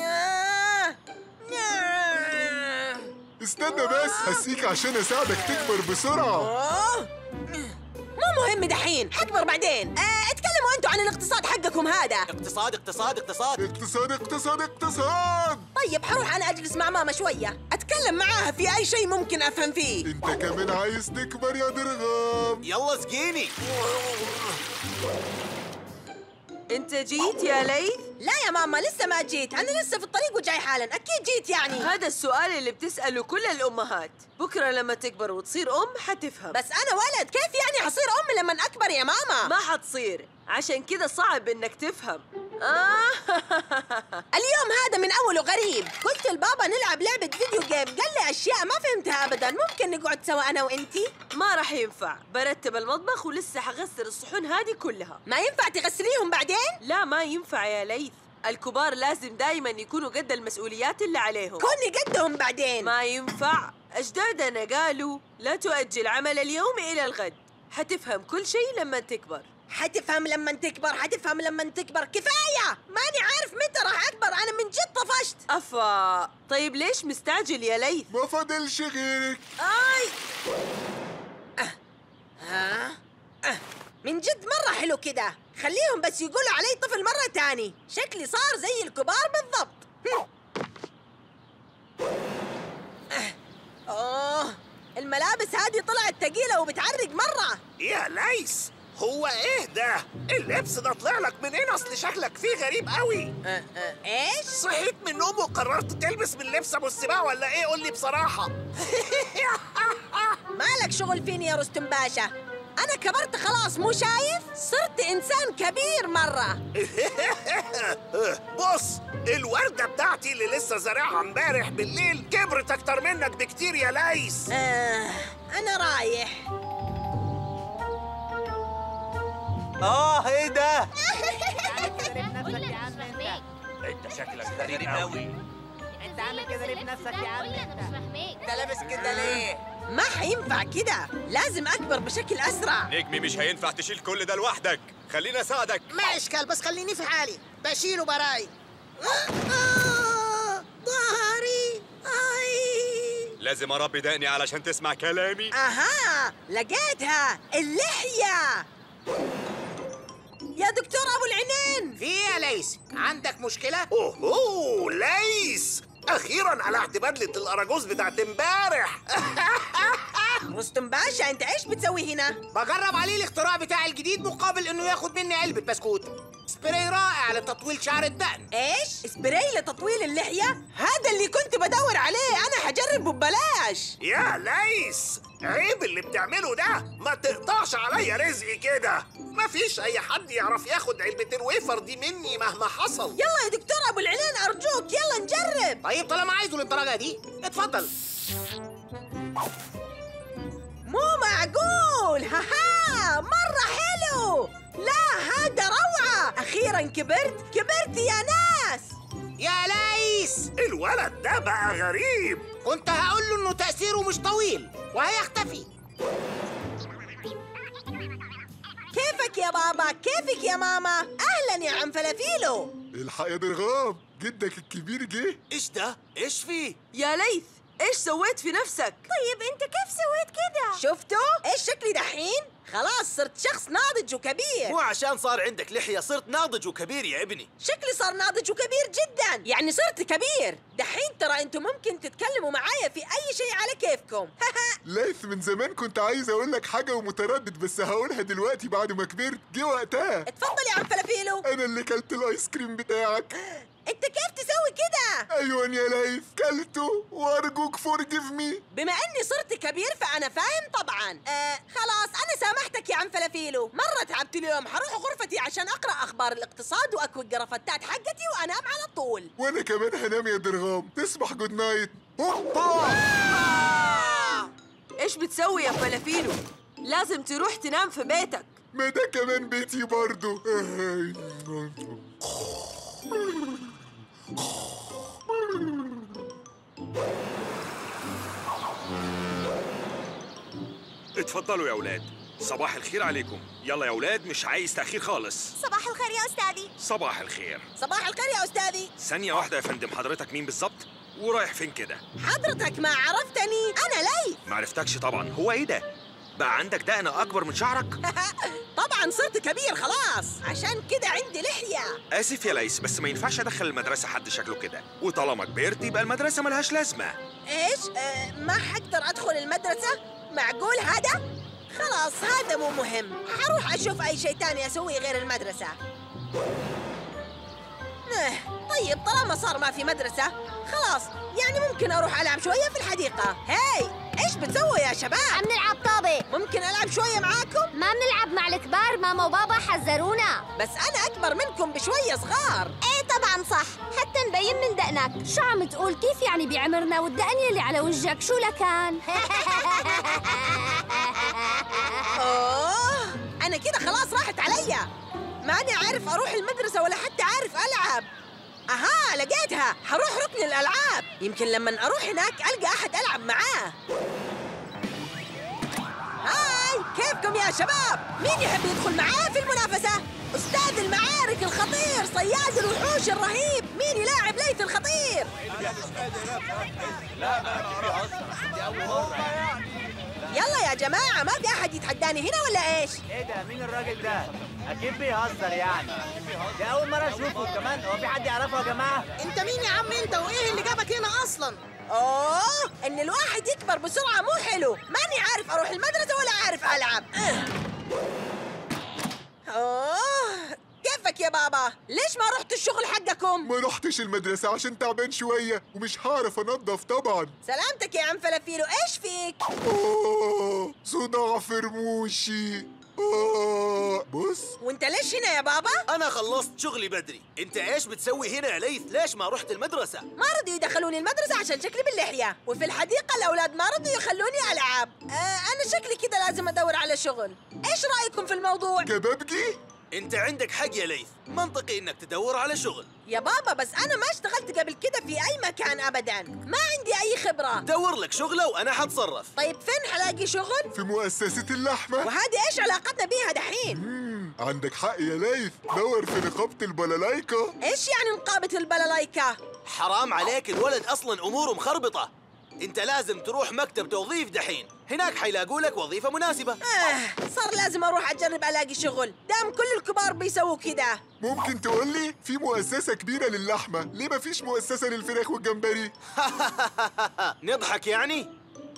استنى بس، هسيك عشان أساعدك تكبر بسرعة. مو مهم دحين، حكبر بعدين. اه اتكلموا انتوا عن الاقتصاد حقكم هذا. اقتصاد اقتصاد اقتصاد اقتصاد اقتصاد اقتصاد. طيب حروح انا اجلس مع ماما شوية اتكلم معاها في اي شيء ممكن افهم فيه. انت كمان عايز تكبر يا درغام؟ يلا اسقيني. انت جيت يا ليث؟ لا يا ماما لسه ما جيت، انا لسه في الطريق وجاي حالا. اكيد جيت يعني. هذا السؤال اللي بتسأله كل الامهات. بكره لما تكبر وتصير ام حتفهم. بس انا ولد، كيف يعني حصير ام لما اكبر يا ماما؟ ما حتصير، عشان كده صعب انك تفهم. آه. اليوم هذا من اوله غريب. قلت لبابا نلعب لعبة فيديو جيم، قال لي اشياء ما فهمتها ابدا. ممكن نقعد سوا انا وانتي؟ ما راح ينفع، برتب المطبخ ولسه حغسل الصحون هذه كلها. ما ينفع تغسليهم بعدين؟ لا ما ينفع يا ليث، الكبار لازم دايما يكونوا قد المسؤوليات اللي عليهم. كوني قدهم بعدين. ما ينفع، أجدادنا قالوا لا تؤجل عمل اليوم إلى الغد. حتفهم كل شيء لما تكبر. حتفهم لما تكبر، حتفهم لما تكبر. كفاية، ماني عارف متى راح أكبر. أنا من جد طفشت. أفا طيب ليش مستعجل يا ليث؟ ما فضلش غيرك. آي أه. ها أه. من جد مرة حلو كده. خليهم بس يقولوا علي طفل مرة تاني. شكلي صار زي الكبار بالضبط. أه. أوه الملابس هذه طلعت ثقيلة وبتعرق مرة. يا ليس، هو ايه ده؟ اللبس ده طلع لك منين؟ اصل شكلك فيه غريب قوي. أه أه ايش؟ صحيت من النوم وقررت تلبس من لبس ابو السباع ولا ايه؟ قول لي بصراحة. مالك شغل فيني يا رستم باشا؟ أنا كبرت خلاص، مو شايف؟ صرت إنسان كبير مرة. بص، الوردة بتاعتي اللي لسه زارعها امبارح بالليل كبرت أكتر منك بكتير يا ليس. آه أنا رايح. آه إيه ده؟ أنت شكلك غريب قوي. أنت عامل كده ليه بنفسك يا عم؟ أنت لابس كده ليه؟ ما حينفع كده، لازم أكبر بشكل أسرع. نجمي مش هينفع تشيل كل ده لوحدك، خليني أساعدك. ما إشكال، بس خليني في حالي، بشيله براي. ظهري آي. لازم أربي دقني علشان تسمع كلامي. أها لقيتها، اللحية. يا دكتور أبو العينين. في إيه يا ليس؟ عندك مشكلة؟ أوه ليس، أخيراً قلعت بدلة الأراجوز بتاعت امبارح. رستم باشا أنت إيش بتسوي هنا؟ بجرب عليه الاختراع بتاعي الجديد مقابل إنه ياخد مني علبة بسكوت. سبراي رائع لتطويل شعر الدقن. إيش؟ سبراي لتطويل اللحية؟ هذا اللي كنت بدور عليه، أنا حجربه ببلاش. يا ليس، عيب اللي بتعمله ده، ما تقطعش عليا رزقي كده. ما فيش أي حد يعرف ياخد علبة الويفر دي مني مهما حصل. يلا يا دكتور أبو العينين أرجوك، يلا نجرب. طيب طالما عايزه للدرجة دي، اتفضل. مو معقول، هاها مرة حلو. لا هذا روعة، أخيراً كبرت، كبرت يا ناس. يا ليس، الولد ده بقى غريب. كنت هقول له إنه تأثيره مش طويل وهيختفي. كيفك يا بابا؟ كيفك يا ماما؟ أهلاً يا عم فلافيلو. الحق يا درغام، جدك الكبير جه. إيش ده؟ إيش فيه؟ يا ليث إيش سويت في نفسك؟ طيب أنت كيف سويت كده؟ شفتوا؟ إيش شكلي دحين؟ خلاص صرت شخص ناضج وكبير. مو عشان صار عندك لحية صرت ناضج وكبير يا ابني. شكلي صار ناضج وكبير جدا، يعني صرت كبير. دحين ترى انتم ممكن تتكلموا معايا في اي شيء على كيفكم. ليث من زمان كنت عايز اقول لك حاجة ومتردد، بس هقولها دلوقتي بعد ما كبرت، جه وقتها. اتفضل يا عم فلافيلو. انا اللي كلت الايس كريم بتاعك. انت كيف تسوي كده؟ ايوه يا ليث كلته، وارجوك فورجيف مي. بما اني صرت كبير فانا فاهم طبعا. آه خلاص انا سامحتك يا عم فلافيلو. مرة تعبت اليوم، حروح غرفتي عشان اقرا اخبار الاقتصاد واكوي الجرافتات حقتي وانام على طول. وانا كمان هنام يا درغام، تصبح جود نايت. ايش بتسوي يا فلافيلو؟ لازم تروح تنام في بيتك. ما ده كمان بيتي برضو. اتفضلوا يا أولاد، صباح الخير عليكم. يلا يا أولاد، مش عايز تأخير خالص. صباح الخير يا أستاذي. صباح الخير. صباح الخير يا أستاذي. ثانية واحدة يا فندم، حضرتك مين بالظبط؟ ورايح فين كده؟ حضرتك ما عرفتني، أنا ليث. ما عرفتكش طبعا. هو إيه ده؟ بقى عندك دقن أكبر من شعرك؟ طبعا صرت كبير خلاص، عشان كده عندي لحية. آسف يا ليث، بس ما ينفعش أدخل المدرسة حد شكله كده، وطالما كبرت يبقى المدرسة ملهاش لازمة. إيش؟ آه ما حقدر أدخل المدرسة؟ معقول هذا؟ خلاص هذا مو مهم، حروح أشوف أي شيء تاني أسويه غير المدرسة. طيب طالما صار ما في مدرسة خلاص، يعني ممكن أروح ألعب شوية في الحديقة. هاي إيش بتسوي يا شباب؟ عم نلعب طابة. ممكن ألعب شوية معاكم؟ ما بنلعب مع الكبار، ماما وبابا حذرونا. بس أنا أكبر منكم بشوية صغار. إيه طبعا صح، حتى نبين من دقنك. شو عم تقول؟ كيف يعني بعمرنا والدقن اللي على وجهك شو لكان؟ أوه أنا كده خلاص راحت عليا، ماني عارف أروح المدرسة ولا حتى عارف ألعب. أها لقيتها، حروح ركن الألعاب، يمكن لما أروح هناك ألقى أحد ألعب معاه. هاي كيفكم يا شباب؟ مين يحب يدخل معاه في المنافسة؟ أستاذ المعارك الخطير، صياد الوحوش الرهيب، مين يلاعب ليث الخطير؟ يلا يا جماعة، ما في أحد يتحداني هنا ولا إيش؟ إيه ده؟ مين الراجل ده؟ أكيد بيهزر يعني. دي أول مرة أشوفه كمان، هو في حد يعرفه يا جماعة؟ أنت مين يا عم أنت؟ وإيه اللي جابك هنا أصلاً؟ أوه إن الواحد يكبر بسرعة مو حلو، ماني عارف أروح المدرسة ولا عارف ألعب. أوه كيفك يا بابا؟ ليش ما رحت الشغل حقكم؟ ما رحتش المدرسة عشان تعبان شوية ومش هعرف أنظف طبعا. سلامتك يا عم فلافيلو، إيش فيك؟ أوه صداع في رموشي. أوه بص. وانت ليش هنا يا بابا؟ أنا خلصت شغلي بدري، أنت إيش بتسوي هنا يا ليث؟ ليش ما رحت المدرسة؟ ما رضوا يدخلوني المدرسة عشان شكلي باللحية، وفي الحديقة الأولاد ما رضوا يخلوني ألعب. آه أنا شكلي كده لازم أدور على شغل، إيش رأيكم في الموضوع؟ كبابجي؟ أنت عندك حق يا ليث، منطقي إنك تدور على شغل. يا بابا بس أنا ما اشتغلت قبل كده في أي مكان أبداً، ما عندي أي خبرة. دور لك شغلة وأنا حتصرف. طيب فين حلاقي شغل؟ في مؤسسة اللحمة. وهذه إيش علاقتنا بيها دحين؟ مم. عندك حق يا ليث، دور في نقابة البلالايكا. إيش يعني نقابة البلالايكا؟ حرام عليك، الولد أصلاً أموره مخربطة. أنت لازم تروح مكتب توظيف دحين، هناك حيلاقوا لك وظيفة مناسبة. آه صار لازم أروح أجرب ألاقي شغل، دام كل الكبار بيسووا كده. ممكن تقول لي في مؤسسة كبيرة للحمة، ليه ما فيش مؤسسة للفراخ والجمبري؟ نضحك يعني؟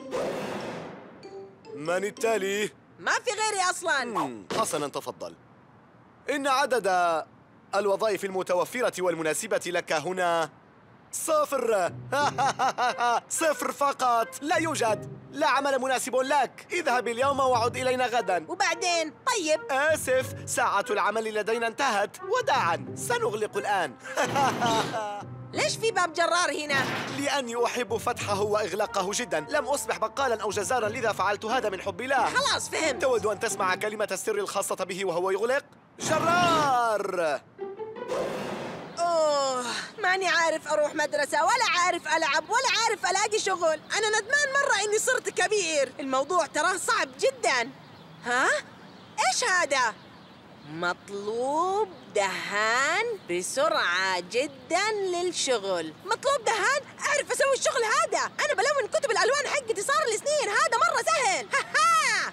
من التالي؟ ما في غيري أصلاً. حسناً تفضل. إن عدد الوظائف المتوفرة والمناسبة لك هنا صفر. صفر فقط، لا يوجد، لا عمل مناسب لك. اذهب اليوم وعد إلينا غدا. وبعدين؟ طيب آسف، ساعة العمل لدينا انتهت، وداعا، سنغلق الآن. ليش في باب جرار هنا؟ لأني أحب فتحه وإغلاقه جدا، لم أصبح بقالا أو جزارا لذا فعلت هذا من حب الله. خلاص فهمت. تود أن تسمع كلمة السر الخاصة به وهو يغلق؟ جرار. أوه ماني عارف أروح مدرسة ولا عارف ألعب ولا عارف ألاقي شغل. أنا ندمان مرة إني صرت كبير، الموضوع تراه صعب جدا. ها؟ إيش هذا؟ مطلوب دهان بسرعة جدا للشغل. مطلوب دهان؟ أعرف أسوي الشغل هذا، أنا بلون كتب الألوان حقتي صار لي سنين، هذا مرة سهل. ها ها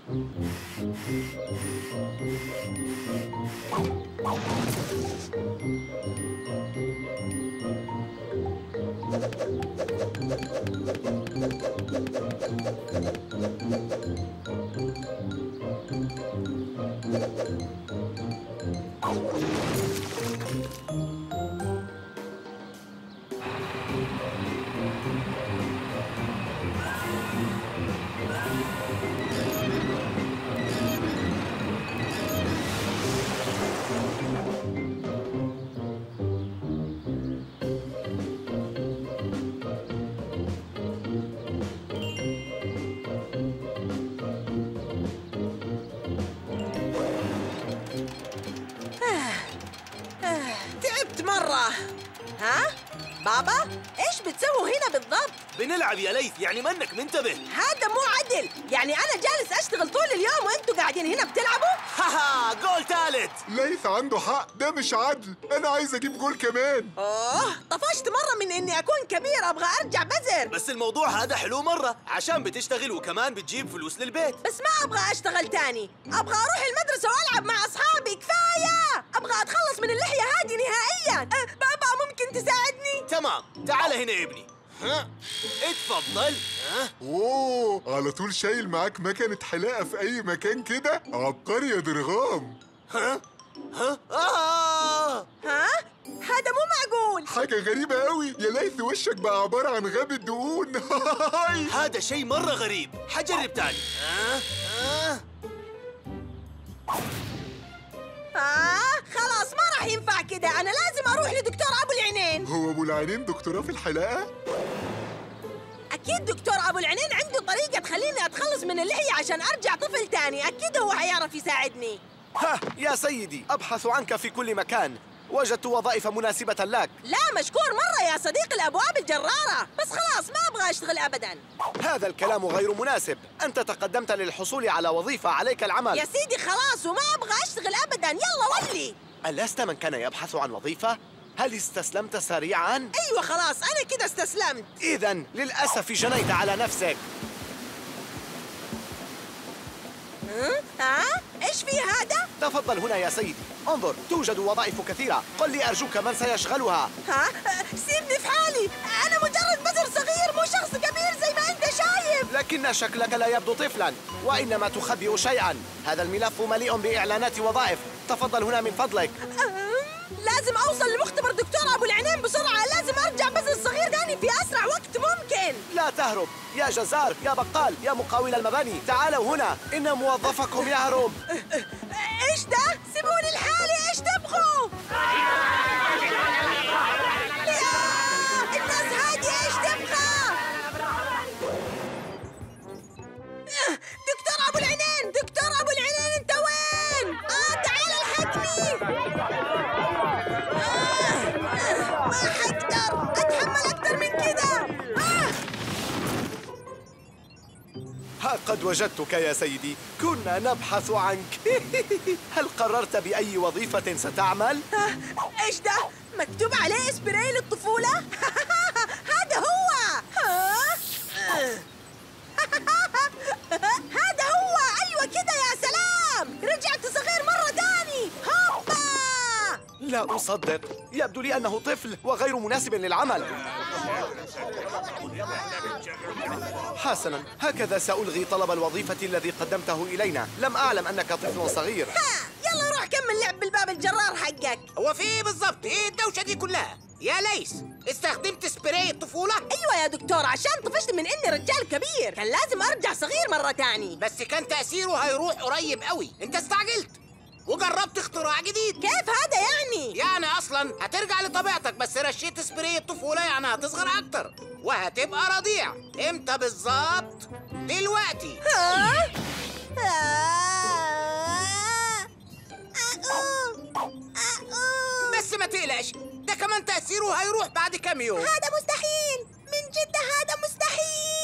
تعبت مرة. ها؟ بابا؟ إيش بتسووا هنا بالضبط؟ بنلعب يا ليث، يعني منك منتبه. هذا مو عدل، يعني أنا جالس أشتغل طول اليوم وأنتوا قاعدين هنا بتلعبوا؟ هاها جول ثالث. ليث عنده حق، ده مش عدل، أنا عايز أجيب جول كمان. أوه طفشت مرة من إني أكون كبير، أبغى أرجع بزر. بس الموضوع هذا حلو مرة، عشان بتشتغل وكمان بتجيب فلوس للبيت. بس ما أبغى أشتغل تاني، أبغى أروح المدرسة وألعب مع أصحابي، كفاية. أبغى أتخلص من اللحية هذه نهائياً. أه بابا ممكن تساعدني؟ تمام، تعال هنا يا ابني. ها اتفضل. ها اوه على طول شايل معاك مكنة حلاقة في أي مكان كده؟ عبقري يا درغام. ها ها؟ آه! ها؟ هذا مو معقول. حاجة غريبة قوي يا ليث، وشك بقى عبارة عن غابة دهون. هذا شيء مرة غريب، حجرب تاني. آه؟ آه؟ آه خلاص ما راح ينفع كده، أنا لازم أروح لدكتور أبو العينين. هو أبو العينين دكتوراه في الحلاقة؟ أكيد دكتور أبو العينين عنده طريقة تخليني أتخلص من اللحية عشان أرجع طفل تاني، أكيد هو حيعرف يساعدني. ها يا سيدي، أبحث عنك في كل مكان، وجدت وظائف مناسبة لك. لا مشكور مرة يا صديق الأبواب الجرارة، بس خلاص ما أبغى أشتغل أبداً. هذا الكلام غير مناسب، أنت تقدمت للحصول على وظيفة، عليك العمل. يا سيدي خلاص وما أبغى أشتغل أبداً، يلا ولي. ألست من كان يبحث عن وظيفة؟ هل استسلمت سريعاً؟ أيوة خلاص أنا كده استسلمت. إذن للأسف جنيت على نفسك. ها؟ إيش في هذا؟ تفضل هنا يا سيدي، انظر توجد وظائف كثيرة، قل لي أرجوك من سيشغلها؟ ها؟ سيبني في حالي، أنا مجرد بزر صغير مو شخص كبير زي ما أنت شايف. لكن شكلك لا يبدو طفلاً، وإنما تخبئ شيئاً. هذا الملف مليء بإعلانات وظائف، تفضل هنا من فضلك. لازم أوصل لمختبر دكتور أبو العينين بسرعة، لازم أرجع بزر صغير تاني في أسرع وقت ممكن. لا تهرب يا جزار، يا بقال، يا مقاول المباني، تعالوا هنا، إن موظفكم يهرب. إيش ده؟ سيبوني لحالي، إيش تبغوا؟ الناس هادية، إيش تبغى؟ دكتور أبو العينين، دكتور أبو العينين أنت وين؟ آه تعال الحقني. ما حقدر أتحمل أكثر من كده. آه. ها قد وجدتك يا سيدي، كنا نبحث عنك. هل قررت بأي وظيفة ستعمل؟ آه. إيش ده؟ مكتوب عليه إسبراي للطفولة؟ هذا هو. هذا هو، أيوة كده يا سلام، رجعت صغير مرة تاني. هوبا. لا أصدق، يبدو لي أنه طفل وغير مناسب للعمل. حسناً، هكذا سألغي طلب الوظيفة الذي قدمته إلينا. لم أعلم أنك طفل صغير. ها يلا روح كمل لعب بالباب الجرار حقك. هو في ايه بالظبط؟ ايه الدوشة دي كلها؟ يا ليس، استخدمت سبراي الطفولة؟ أيوة يا دكتور، عشان طفشت من إني رجال كبير، كان لازم أرجع صغير مرة تاني. بس كان تأثيره هيروح قريب قوي، أنت استعجلت وجربت اختراع جديد. كيف هذا يعني؟ يعني أصلاً هترجع لطبيعتك، بس رشيت سبراي الطفولة يعني هتصغر أكتر وهتبقى رضيع. إمتى بالظبط؟ دلوقتي. ها؟ بس ما تقلقش، ده كمان تأثيره هيروح بعد كام يوم. هذا مستحيل، من جد هذا مستحيل.